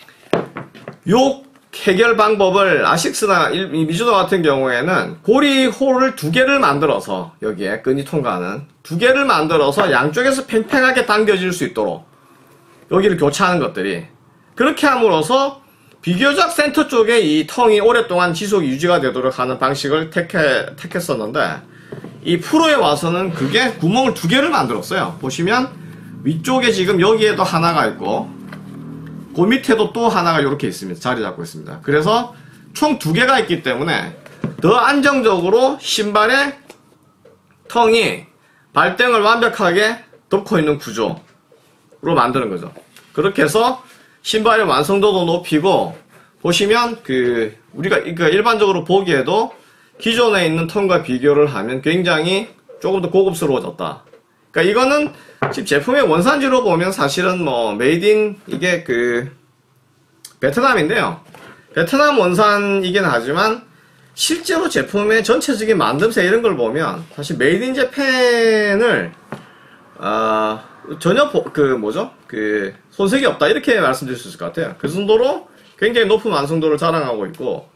요 해결 방법을 아식스나 미즈노 같은 경우에는 고리 홀을 두 개를 만들어서, 여기에 끈이 통과하는 두 개를 만들어서 양쪽에서 팽팽하게 당겨질 수 있도록 여기를 교차하는 것들이, 그렇게 함으로써 비교적 센터 쪽에 이 텅이 오랫동안 지속 유지가 되도록 하는 방식을 택해, 택했었는데, 이 프로에 와서는 그게 구멍을 두 개를 만들었어요. 보시면 위쪽에 지금 여기에도 하나가 있고, 그 밑에도 또 하나가 이렇게 있습니다. 자리 잡고 있습니다. 그래서 총 두 개가 있기 때문에 더 안정적으로 신발의 텅이 발등을 완벽하게 덮고 있는 구조로 만드는 거죠. 그렇게 해서 신발의 완성도도 높이고, 보시면 그 우리가 그러니까 일반적으로 보기에도 기존에 있는 텅과 비교를 하면 굉장히 조금 더 고급스러워졌다. 그러니까 이거는 지금 제품의 원산지로 보면 사실은 뭐 메이드인 이게 그 베트남인데요. 베트남 원산이긴 하지만 실제로 제품의 전체적인 만듦새 이런 걸 보면 사실 메이드인 재팬을 어, 전혀 보, 그 뭐죠? 그 손색이 없다 이렇게 말씀드릴 수 있을 것 같아요. 그 정도로 굉장히 높은 완성도를 자랑하고 있고,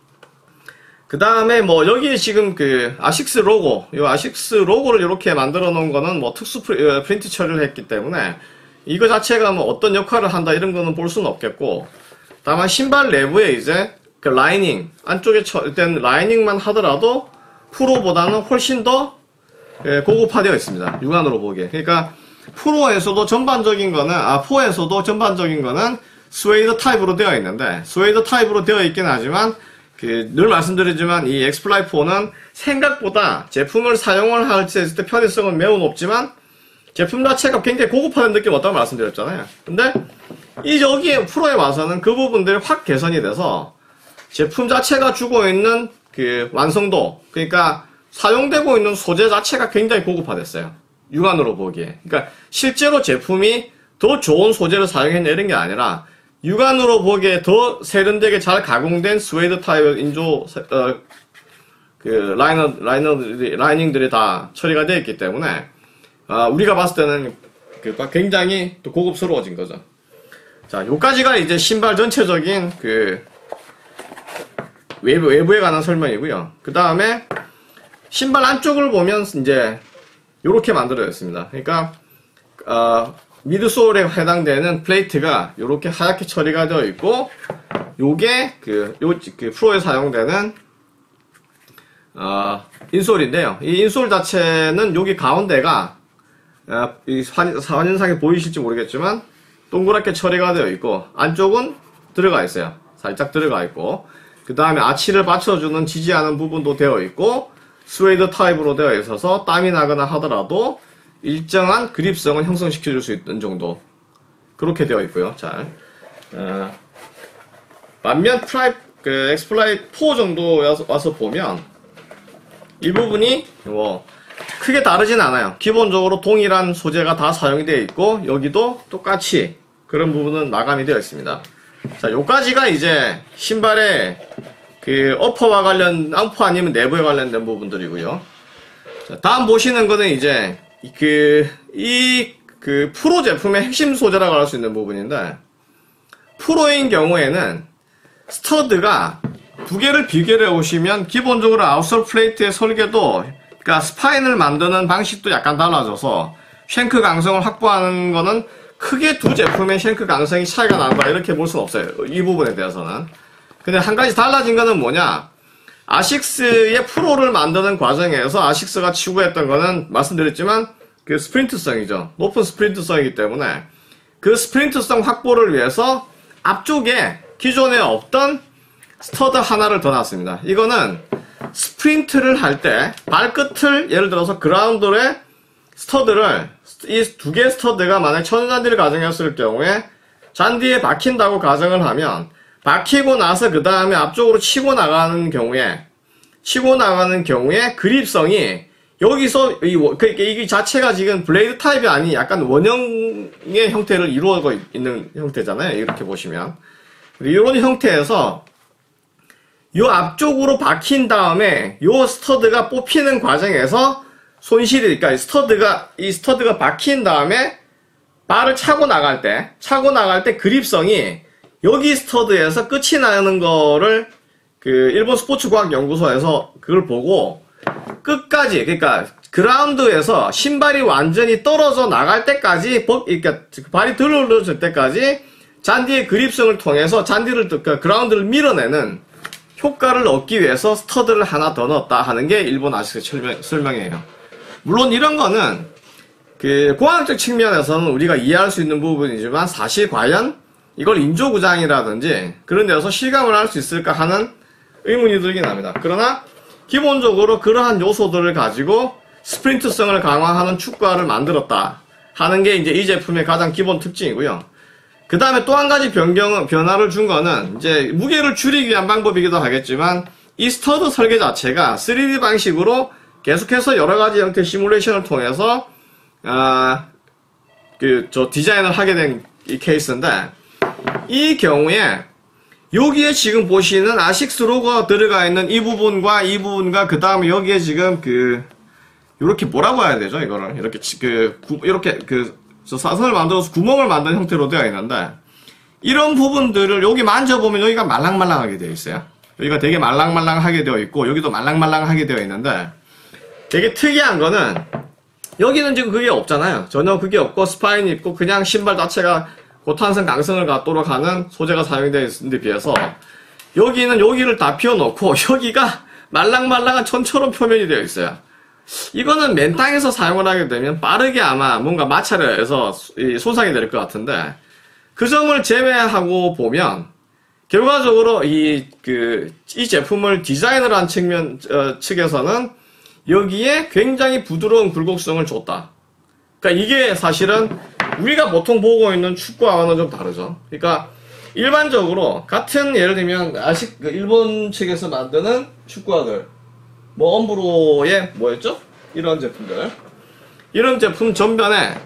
그 다음에 뭐 여기 지금 그 아식스 로고, 이 아식스 로고를 이렇게 만들어 놓은 거는 뭐 특수 프린트 처리를 했기 때문에 이거 자체가 뭐 어떤 역할을 한다 이런 거는 볼 수는 없겠고, 다만 신발 내부에 이제 그 라이닝 안쪽에 된 라이닝만 하더라도 프로보다는 훨씬 더 고급화되어 있습니다. 육안으로 보기에. 그러니까 프로에서도 전반적인 거는, 아, 포에서도 전반적인 거는 스웨이드 타입으로 되어 있는데, 스웨이드 타입으로 되어 있긴 하지만, 그, 늘 말씀드리지만, 이 엑스플라이 포는 생각보다 제품을 사용을 할 때 편의성은 매우 높지만, 제품 자체가 굉장히 고급화된 느낌 없다고 말씀드렸잖아요. 근데, 이, 여기에, 프로에 와서는 그 부분들이 확 개선이 돼서, 제품 자체가 주고 있는 그 완성도, 그러니까, 사용되고 있는 소재 자체가 굉장히 고급화됐어요. 육안으로 보기에. 그러니까 실제로 제품이 더 좋은 소재를 사용했냐 이런 게 아니라 육안으로 보기에 더 세련되게 잘 가공된 스웨이드 타입의 인조 어, 그 라이너 라이너 라이닝들이 다 처리가 되어 있기 때문에 어, 우리가 봤을 때는 그 굉장히 또 고급스러워진 거죠. 자, 요까지가 이제 신발 전체적인 그 외부 외부에 관한 설명이고요. 그 다음에 신발 안쪽을 보면 이제 요렇게 만들어졌습니다. 그러니까 어, 미드솔에 해당되는 플레이트가 요렇게 하얗게 처리가 되어 있고 요게 그, 요, 그 프로에 사용되는 어, 인솔인데요. 이 인솔 자체는 여기 가운데가 어, 이 화면상에 보이실지 모르겠지만 동그랗게 처리가 되어 있고 안쪽은 들어가 있어요. 살짝 들어가 있고 그 다음에 아치를 받쳐주는 지지하는 부분도 되어 있고 스웨이드 타입으로 되어 있어서 땀이 나거나 하더라도 일정한 그립성을 형성시켜줄 수 있는 정도 그렇게 되어 있고요. 잘 어, 반면 프라이, 그 엑스플라이 포 정도 와서, 와서 보면 이 부분이 뭐 크게 다르진 않아요. 기본적으로 동일한 소재가 다 사용이 되어 있고 여기도 똑같이 그런 부분은 마감이 되어 있습니다. 자, 요까지가 이제 신발의 그 어퍼와 관련, 어퍼 아니면 내부에 관련된 부분들이고요. 자, 다음 보시는 거는 이제 그 이 그 프로 제품의 핵심 소재라고 할 수 있는 부분인데 프로인 경우에는 스터드가 두 개를 비교를 해보시면 기본적으로 아웃솔 플레이트의 설계도 그러니까 스파인을 만드는 방식도 약간 달라져서 쉔크 강성을 확보하는 거는 크게 두 제품의 쉔크 강성이 차이가 난다 이렇게 볼 수는 없어요. 이 부분에 대해서는. 근데 한 가지 달라진 거는 뭐냐? 아식스의 프로를 만드는 과정에서 아식스가 추구했던 거는 말씀드렸지만 그 스프린트성이죠. 높은 스프린트성이기 때문에 그 스프린트성 확보를 위해서 앞쪽에 기존에 없던 스터드 하나를 더 놨습니다. 이거는 스프린트를 할 때 발끝을 예를 들어서 그라운드에 스터드를 이 두 개의 스터드가 만약 천연잔디를 가정했을 경우에 잔디에 박힌다고 가정을 하면 박히고 나서 그 다음에 앞쪽으로 치고 나가는 경우에 치고 나가는 경우에 그립성이 여기서 이 그러니까 이게 자체가 지금 블레이드 타입이 아닌 약간 원형의 형태를 이루어가고 있는 형태잖아요. 이렇게 보시면 이런 형태에서 요 앞쪽으로 박힌 다음에 요 스터드가 뽑히는 과정에서 손실이 그러니까 스터드가 이 스터드가 박힌 다음에 발을 차고 나갈 때 차고 나갈 때 그립성이 여기 스터드에서 끝이 나는 거를 그 일본 스포츠과학연구소에서 그걸 보고 끝까지 그러니까 그라운드에서 신발이 완전히 떨어져 나갈 때까지 그러니까 발이 들어올려질 때까지 잔디의 그립성을 통해서 잔디를 그러니까 그라운드를 밀어내는 효과를 얻기 위해서 스터드를 하나 더 넣었다 하는 게 일본 아식스 설명, 설명이에요. 물론 이런 거는 그 공학적 측면에서는 우리가 이해할 수 있는 부분이지만 사실 과연 이걸 인조구장이라든지 그런 데서 실감을 할 수 있을까 하는 의문이 들긴 합니다. 그러나 기본적으로 그러한 요소들을 가지고 스프린트성을 강화하는 축구화를 만들었다 하는 게 이제 이 제품의 가장 기본 특징이고요. 그 다음에 또 한 가지 변경, 변화를 준 거는 이제 무게를 줄이기 위한 방법이기도 하겠지만 이 스터드 설계 자체가 쓰리디 방식으로 계속해서 여러 가지 형태의 시뮬레이션을 통해서 아, 그, 저 디자인을 하게 된 이 케이스인데 이 경우에 여기에 지금 보시는 아식스 로고가 들어가 있는 이 부분과 이 부분과 그 다음에 여기에 지금 그 요렇게 뭐라고 해야 되죠 이거를 이렇게 그 구, 이렇게 그 저 사선을 만들어서 구멍을 만든 형태로 되어 있는데 이런 부분들을 여기 만져보면 여기가 말랑말랑하게 되어 있어요. 여기가 되게 말랑말랑하게 되어 있고 여기도 말랑말랑하게 되어 있는데 되게 특이한 거는 여기는 지금 그게 없잖아요. 전혀 그게 없고 스파인이 있고 그냥 신발 자체가 고탄성 강성을 갖도록 하는 소재가 사용되어 있는 데 비해서 여기는 여기를 다 피워놓고 여기가 말랑말랑한 천처럼 표면이 되어 있어요. 이거는 맨땅에서 사용을 하게 되면 빠르게 아마 뭔가 마찰을 해서 손상이 될 것 같은데, 그 점을 제외하고 보면 결과적으로 이, 그, 이 제품을 디자인을 한 측면, 어, 측에서는 여기에 굉장히 부드러운 굴곡성을 줬다. 그러니까 이게 사실은 우리가 보통 보고 있는 축구화와는 좀 다르죠. 그러니까 일반적으로 같은 예를 들면 아식 그 일본 측에서 만드는 축구화들, 뭐 엄브로의 뭐였죠? 이런 제품들, 이런 제품 전면에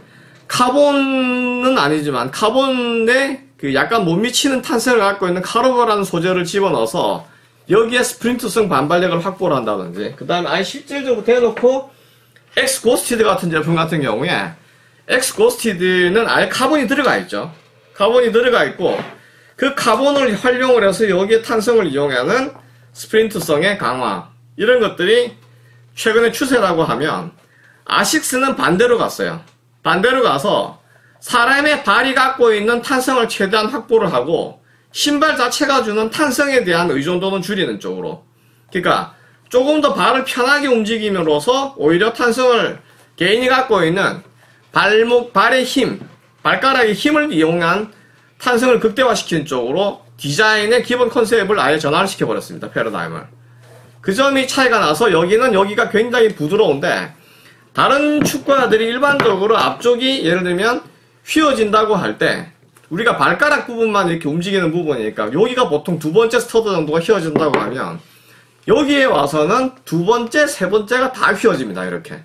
카본은 아니지만 카본에 그 약간 못 미치는 탄성을 갖고 있는 카르보라는 소재를 집어넣어서 여기에 스프린트성 반발력을 확보를 한다든지, 그 다음에 아예 실질적으로 대놓고 엑스 고스티드 같은 제품 같은 경우에 엑스 고스티드는 아예 카본이 들어가 있죠. 카본이 들어가 있고 그 카본을 활용을 해서 여기에 탄성을 이용하는 스프린트성의 강화, 이런 것들이 최근의 추세라고 하면, 아식스는 반대로 갔어요. 반대로 가서 사람의 발이 갖고 있는 탄성을 최대한 확보를 하고 신발 자체가 주는 탄성에 대한 의존도는 줄이는 쪽으로. 그러니까 조금 더 발을 편하게 움직임으로써 오히려 탄성을, 개인이 갖고 있는 발목, 발의 힘, 발가락의 힘을 이용한 탄성을 극대화시키는 쪽으로 디자인의 기본 컨셉을 아예 전환을 시켜버렸습니다. 패러다임을. 그 점이 차이가 나서 여기는 여기가 굉장히 부드러운데, 다른 축구화들이 일반적으로 앞쪽이 예를 들면 휘어진다고 할 때 우리가 발가락 부분만 이렇게 움직이는 부분이니까 여기가 보통 두 번째 스터드 정도가 휘어진다고 하면 여기에 와서는 두 번째, 세 번째가 다 휘어집니다. 이렇게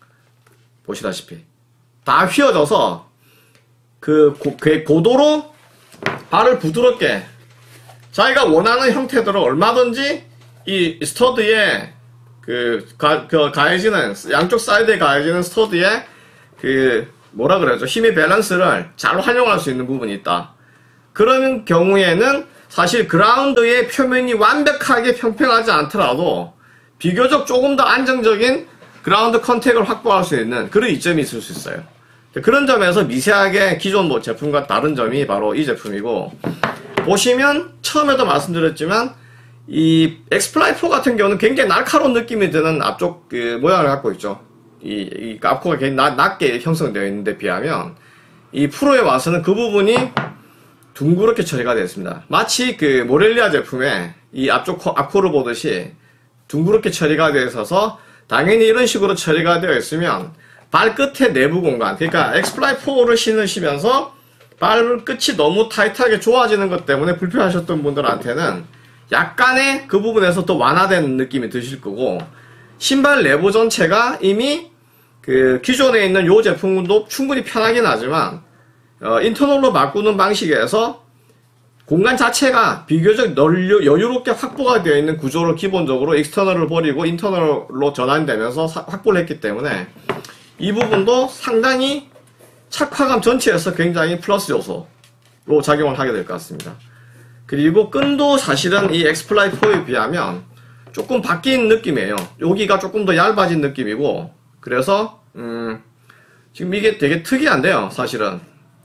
보시다시피 다 휘어져서 그 고, 고도로 발을 부드럽게 자기가 원하는 형태대로 얼마든지 이 스터드에 그, 가, 그, 가해지는, 양쪽 사이드에 가해지는 스터드에, 그, 뭐라 그러죠? 힘의 밸런스를 잘 활용할 수 있는 부분이 있다. 그런 경우에는 사실 그라운드의 표면이 완벽하게 평평하지 않더라도 비교적 조금 더 안정적인 그라운드 컨택을 확보할 수 있는 그런 이점이 있을 수 있어요. 그런 점에서 미세하게 기존 뭐 제품과 다른 점이 바로 이 제품이고, 보시면 처음에도 말씀드렸지만 이 엑스플라이 포 같은 경우는 굉장히 날카로운 느낌이 드는 앞쪽 그 모양을 갖고 있죠. 이, 이 앞코가 굉장히 낮, 낮게 형성되어 있는데 비하면 이 프로에 와서는 그 부분이 둥그렇게 처리가 되어 있습니다. 마치 그 모렐리아 제품의 이 앞쪽 코, 앞코를 보듯이 둥그렇게 처리가 되어 있어서, 당연히 이런 식으로 처리가 되어 있으면 발끝의 내부 공간, 그러니까 엑스플라이 포를 신으시면서 발끝이 너무 타이트하게 좋아지는 것 때문에 불편하셨던 분들한테는 약간의 그 부분에서 또 완화된 느낌이 드실 거고, 신발 내부 전체가 이미 그 기존에 있는 요 제품도 충분히 편하긴 하지만 어, 인터널로 바꾸는 방식에서 공간 자체가 비교적 널려, 여유롭게 확보가 되어 있는 구조를 기본적으로 익스터널을 버리고 인터널로 전환되면서 사, 확보를 했기 때문에 이 부분도 상당히 착화감 전체에서 굉장히 플러스 요소로 작용을 하게 될 것 같습니다. 그리고 끈도 사실은 이 엑스플라이 포에 비하면 조금 바뀐 느낌이에요. 여기가 조금 더 얇아진 느낌이고, 그래서 음 지금 이게 되게 특이한데요. 사실은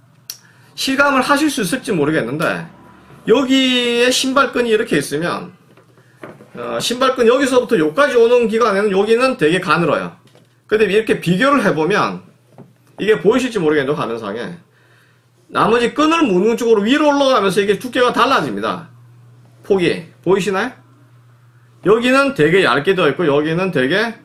실감을 하실 수 있을지 모르겠는데, 여기에 신발끈이 이렇게 있으면 어, 신발끈 여기서부터 여기까지 오는 기간에는 여기는 되게 가늘어요. 근데 이렇게 비교를 해보면 이게 보이실지 모르겠는데 화면상에 나머지 끈을 무는 쪽으로 위로 올라가면서 이게 두께가 달라집니다. 폭이 보이시나요? 여기는 되게 얇게 되어 있고 여기는 되게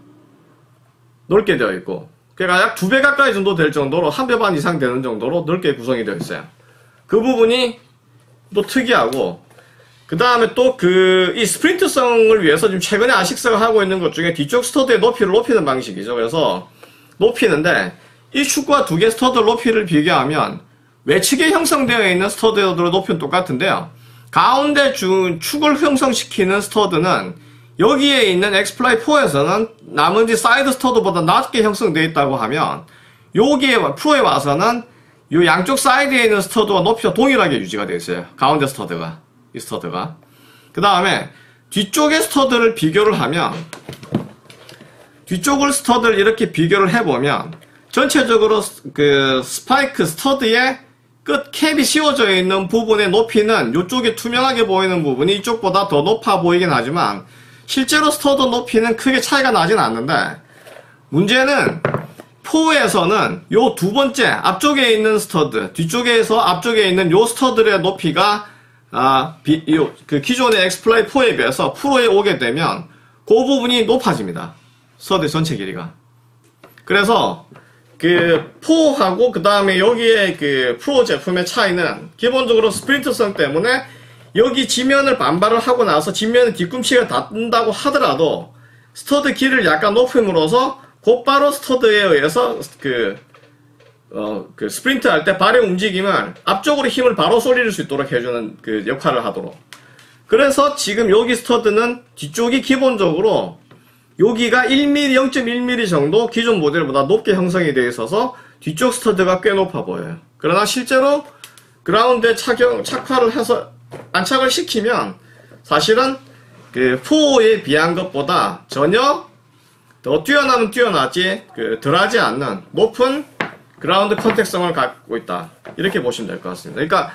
넓게 되어 있고, 그러니까 약 두 배 가까이 정도 될 정도로, 한 배 반 이상 되는 정도로 넓게 구성이 되어 있어요. 그 부분이 또 특이하고, 그 다음에 또 그 이 스프린트성을 위해서 지금 최근에 아식스가 하고 있는 것 중에 뒤쪽 스터드의 높이를 높이는 방식이죠. 그래서 높이는데 이 축구와 두 개 스터드 높이를 비교하면 외측에 형성되어 있는 스터드의 높이는 똑같은데요. 가운데 주, 축을 형성시키는 스터드는 여기에 있는 엑스플라이 포에서는 나머지 사이드 스터드보다 낮게 형성되어 있다고 하면, 여기에 프로에 와서는 이 양쪽 사이드에 있는 스터드와 높이가 동일하게 유지가 되어 있어요. 가운데 스터드가, 이 스터드가. 그 다음에 뒤쪽의 스터드를 비교를 하면, 뒤쪽을 스터드를 이렇게 비교를 해보면 전체적으로 그 스파이크 스터드의 끝 캡이 씌워져 있는 부분의 높이는 이쪽이 투명하게 보이는 부분이 이쪽보다 더 높아 보이긴 하지만 실제로 스터드 높이는 크게 차이가 나진 않는데, 문제는 사에서는 요 두 번째 앞쪽에 있는 스터드, 뒤쪽에서 앞쪽에 있는 요 스터드의 높이가 아, 비, 요, 그 기존의 엑스플라이 사에 비해서 프로에 오게 되면 그 부분이 높아집니다. 스터드 전체 길이가. 그래서 그 사하고 그 다음에 여기에 그 프로 제품의 차이는 기본적으로 스프린트성 때문에 여기 지면을 반발을 하고 나서 지면의 뒤꿈치가 닿는다고 하더라도 스터드 길이를 약간 높임으로써 곧바로 스터드에 의해서 그, 어, 그 스프린트 할 때 발의 움직임을 앞쪽으로 힘을 바로 쏠릴 수 있도록 해주는 그 역할을 하도록. 그래서 지금 여기 스터드는 뒤쪽이 기본적으로 여기가 일 밀리미터, 영 점 일 밀리미터 정도 기존 모델보다 높게 형성이 되어 있어서 뒤쪽 스터드가 꽤 높아 보여요. 그러나 실제로 그라운드에 착용, 착화를 해서 안착을 시키면 사실은 그 사에 비한 것보다 전혀 더 뛰어나면 뛰어나지 그 덜하지 않는 높은 그라운드 컨택성을 갖고 있다. 이렇게 보시면 될 것 같습니다. 그러니까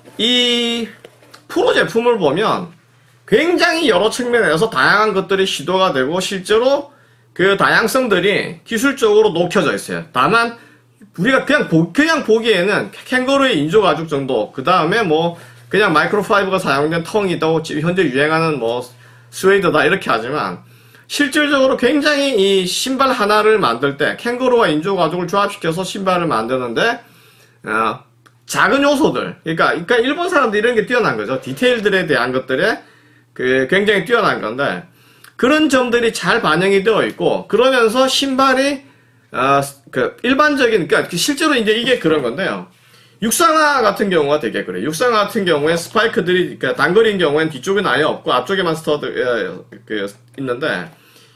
이 프로 제품을 보면 굉장히 여러 측면에서 다양한 것들이 시도가 되고 실제로 그 다양성들이 기술적으로 녹혀져 있어요. 다만 우리가 그냥, 보, 그냥 보기에는 캥거루의 인조 가죽 정도, 그 다음에 뭐 그냥 마이크로파이버가 사용된 텅이 있다고 현재 유행하는 뭐 스웨이드다 이렇게 하지만 실질적으로 굉장히 이 신발 하나를 만들 때 캥거루와 인조 가죽을 조합시켜서 신발을 만드는데 어, 작은 요소들, 그러니까, 그러니까 일본 사람들이 이런 게 뛰어난 거죠. 디테일들에 대한 것들에 그 굉장히 뛰어난 건데 그런 점들이 잘 반영이 되어 있고 그러면서 신발이 어, 그 일반적인 그러니까 실제로 이제 이게 그런 건데요. 육상화 같은 경우가 되게 그래요. 육상화 같은 경우에 스파이크들이 그러니까 단거리인 경우에는 뒤쪽은 아예 없고 앞쪽에만 스터드 에, 그 있는데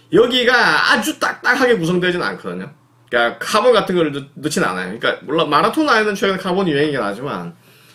여기가 아주 딱딱하게 구성되지는 않거든요. 그러니까 카본 같은 걸 넣, 넣진 않아요. 그러니까 물론 마라톤 안에는 최근에 카본이 유행이긴 하지만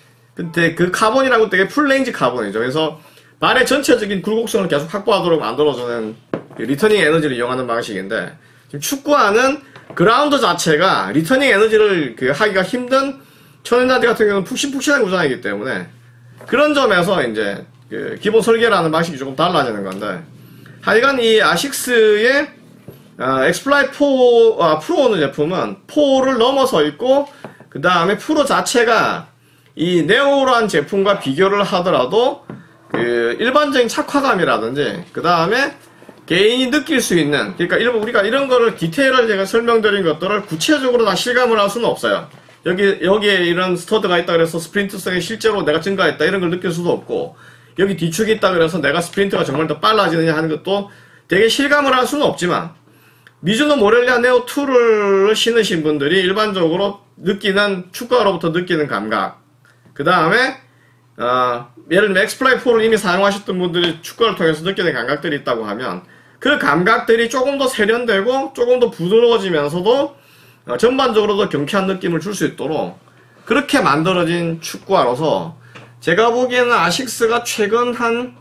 근데 그 카본이라고 되게 풀레인지 카본이죠. 그래서 발의 전체적인 굴곡성을 계속 확보하도록 만들어주는 리터닝 에너지를 이용하는 방식인데 지금 축구화는 그라운드 자체가 리터닝 에너지를 그 하기가 힘든 천연자재 같은 경우는 푹신푹신한 구조이기 때문에 그런 점에서 이제 그 기본 설계라는 방식이 조금 달라지는 건데 하여간 이 아식스의 어, 엑스플라이 사 아, 프로 제품은 사를 넘어서 있고 그 다음에 프로 자체가 이 네오란 제품과 비교를 하더라도 그 일반적인 착화감이라든지 그 다음에 개인이 느낄 수 있는 그러니까 일본 우리가 이런 거를 디테일을 제가 설명드린 것들을 구체적으로 다 실감을 할 수는 없어요. 여기 여기에 이런 스터드가 있다 그래서 스프린트성이 실제로 내가 증가했다 이런 걸 느낄 수도 없고 여기 뒤축이 있다 그래서 내가 스프린트가 정말 더 빨라지느냐 하는 것도 되게 실감을 할 수는 없지만 미즈노 모렐리아 네오 이를 신으신 분들이 일반적으로 느끼는 축구화로부터 느끼는 감각 그 다음에 어, 예를 들면 엑스플라이 사를 이미 사용하셨던 분들이 축구를 통해서 느끼는 감각들이 있다고 하면 그 감각들이 조금 더 세련되고 조금 더 부드러워지면서도 어, 전반적으로 더 경쾌한 느낌을 줄 수 있도록 그렇게 만들어진 축구화로서 제가 보기에는 아식스가 최근 한,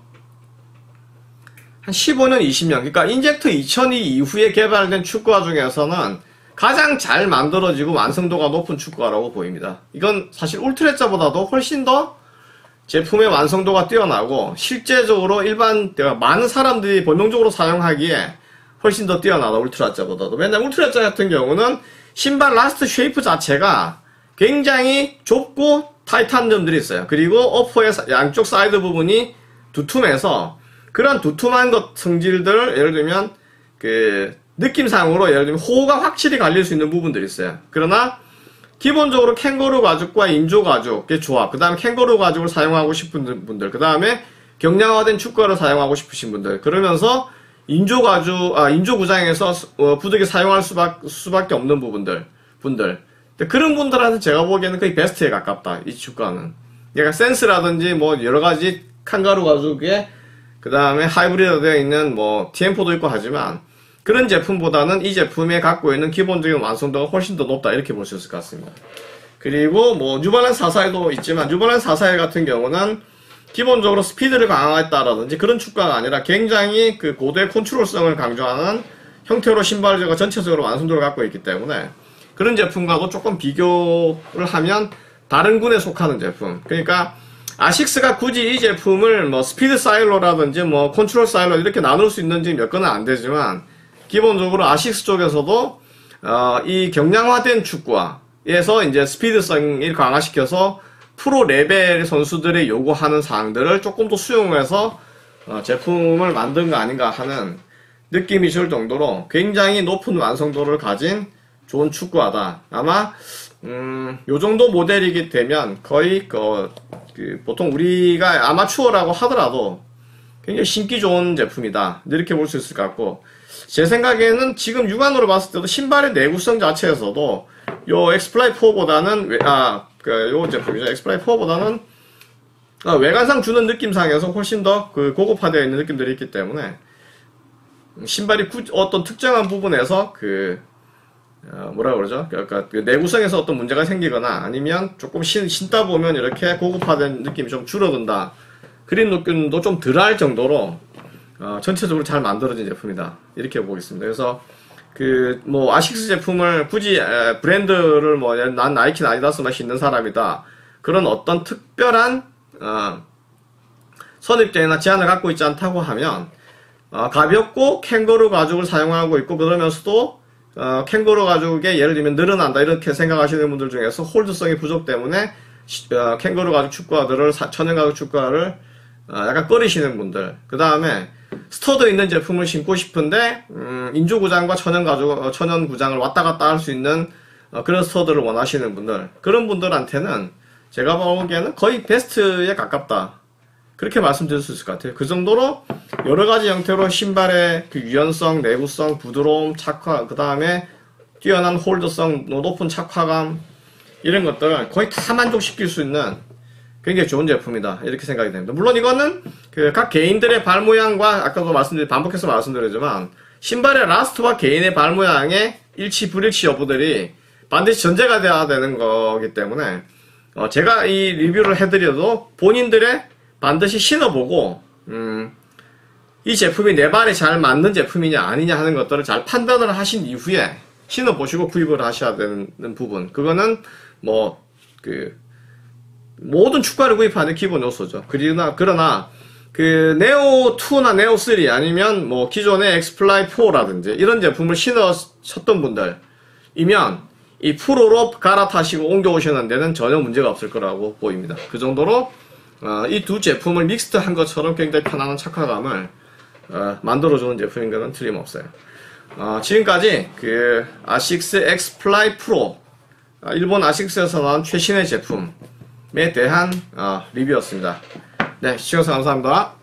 한 십오 년, 이십 년 그러니까 인젝터 이천이 이후에 개발된 축구화 중에서는 가장 잘 만들어지고 완성도가 높은 축구화라고 보입니다. 이건 사실 울트라자보다도 훨씬 더 제품의 완성도가 뛰어나고 실제적으로 일반 많은 사람들이 본능적으로 사용하기에 훨씬 더 뛰어나다 울트라자보다도. 왜냐면 울트라자 같은 경우는 신발 라스트 쉐이프 자체가 굉장히 좁고 타이트한 점들이 있어요. 그리고 어퍼의 양쪽 사이드 부분이 두툼해서 그런 두툼한 것 성질들 예를 들면 그 느낌상으로 예를 들면 호가 확실히 갈릴 수 있는 부분들이 있어요. 그러나 기본적으로 캥거루 가죽과 인조 가죽의 조합, 그 다음에 캥거루 가죽을 사용하고 싶은 분들, 그 다음에 경량화된 축구화를 사용하고 싶으신 분들, 그러면서 인조 가죽, 아, 인조 구장에서 어, 부득이 사용할 수밖, 수밖에 없는 부분들, 분들. 그런 분들한테 제가 보기에는 거의 베스트에 가깝다, 이 축구화는. 그러니까 센스라든지 뭐 여러 가지 캥거루 가죽에, 그 다음에 하이브리드 되어 있는 뭐 티엠포도 있고 하지만, 그런 제품보다는 이 제품에 갖고 있는 기본적인 완성도가 훨씬 더 높다 이렇게 볼 수 있을 것 같습니다. 그리고 뭐 뉴발란스 사사일도 있지만 뉴발란스 사사일 같은 경우는 기본적으로 스피드를 강화했다라든지 그런 축구가 아니라 굉장히 그 고도의 컨트롤성을 강조하는 형태로 신발제가 전체적으로 완성도를 갖고 있기 때문에 그런 제품과도 조금 비교를 하면 다른 군에 속하는 제품. 그러니까 아식스가 굳이 이 제품을 뭐 스피드 사일로라든지 뭐 컨트롤 사일로 이렇게 나눌 수 있는지 몇 건은 안 되지만 기본적으로 아식스 쪽에서도 어, 이 경량화된 축구화에서 이제 스피드성을 강화시켜서 프로 레벨 선수들이 요구하는 사항들을 조금 더 수용해서 어, 제품을 만든 거 아닌가 하는 느낌이 들 정도로 굉장히 높은 완성도를 가진 좋은 축구화다. 아마 음, 요 정도 모델이기 되면 거의 그, 그 보통 우리가 아마추어라고 하더라도 굉장히 신기 좋은 제품이다. 이렇게 볼 수 있을 것 같고, 제 생각에는 지금 육안으로 봤을 때도 신발의 내구성 자체에서도 요 엑스플라이 포보다는 아, 그 요 제품이죠. 엑스플라이 포보다는 아, 외관상 주는 느낌상에서 훨씬 더 그 고급화되어 있는 느낌들이 있기 때문에 신발이 구, 어떤 특정한 부분에서 그 어, 뭐라 그러죠? 그러니까 그 내구성에서 어떤 문제가 생기거나 아니면 조금 신, 신다 보면 이렇게 고급화된 느낌이 좀 줄어든다. 그린 느낌도 좀 덜할 정도로 어, 전체적으로 잘 만들어진 제품이다. 이렇게 보겠습니다. 그래서 그 뭐 아식스 제품을 굳이 에, 브랜드를 뭐 난 나이키나 아디다스만 신는 사람이다. 그런 어떤 특별한 어, 선입견이나 제한을 갖고 있지 않다고 하면 어, 가볍고 캥거루 가죽을 사용하고 있고 그러면서도 어, 캥거루 가죽에 예를 들면 늘어난다 이렇게 생각하시는 분들 중에서 홀드성이 부족 때문에 시, 어, 캥거루 가죽 축구화들을 사, 천연 가죽 축구화를 어, 약간 꺼리시는 분들, 그 다음에 스터드 있는 제품을 신고 싶은데 음, 인조 구장과 천연 가죽 어, 천연 구장을 왔다 갔다 할 수 있는 어, 그런 스터드를 원하시는 분들, 그런 분들한테는 제가 보기에는 거의 베스트에 가깝다. 그렇게 말씀드릴 수 있을 것 같아요. 그 정도로 여러 가지 형태로 신발의 그 유연성, 내구성, 부드러움, 착화, 그 다음에 뛰어난 홀더성, 높은 착화감, 이런 것들을 거의 다 만족시킬 수 있는 굉장히 좋은 제품이다. 이렇게 생각이 됩니다. 물론 이거는 그 각 개인들의 발 모양과 아까도 말씀드린, 반복해서 말씀드리지만 신발의 라스트와 개인의 발 모양의 일치, 불일치 여부들이 반드시 전제가 돼야 되는 거기 때문에 어 제가 이 리뷰를 해드려도 본인들의 반드시 신어보고 음, 이 제품이 내 발에 잘 맞는 제품이냐 아니냐 하는 것들을 잘 판단을 하신 이후에 신어보시고 구입을 하셔야 되는 부분, 그거는 뭐 그 모든 축구화를 구입하는 기본 요소죠. 그러나 그러나 그 네오 투나 네오 쓰리 아니면 뭐 기존의 엑스플라이 포라든지 이런 제품을 신으셨던 분들이면 이 프로로 갈아타시고 옮겨오시는 데는 전혀 문제가 없을 거라고 보입니다. 그 정도로 어, 이 두 제품을 믹스트한 것처럼 굉장히 편안한 착화감을 어, 만들어주는 제품인 것은 틀림없어요. 어, 지금까지 그 아식스 엑스플라이 프로, 어, 일본 아식스에서 나온 최신의 제품에 대한 어, 리뷰였습니다. 네, 시청해주셔서 감사합니다.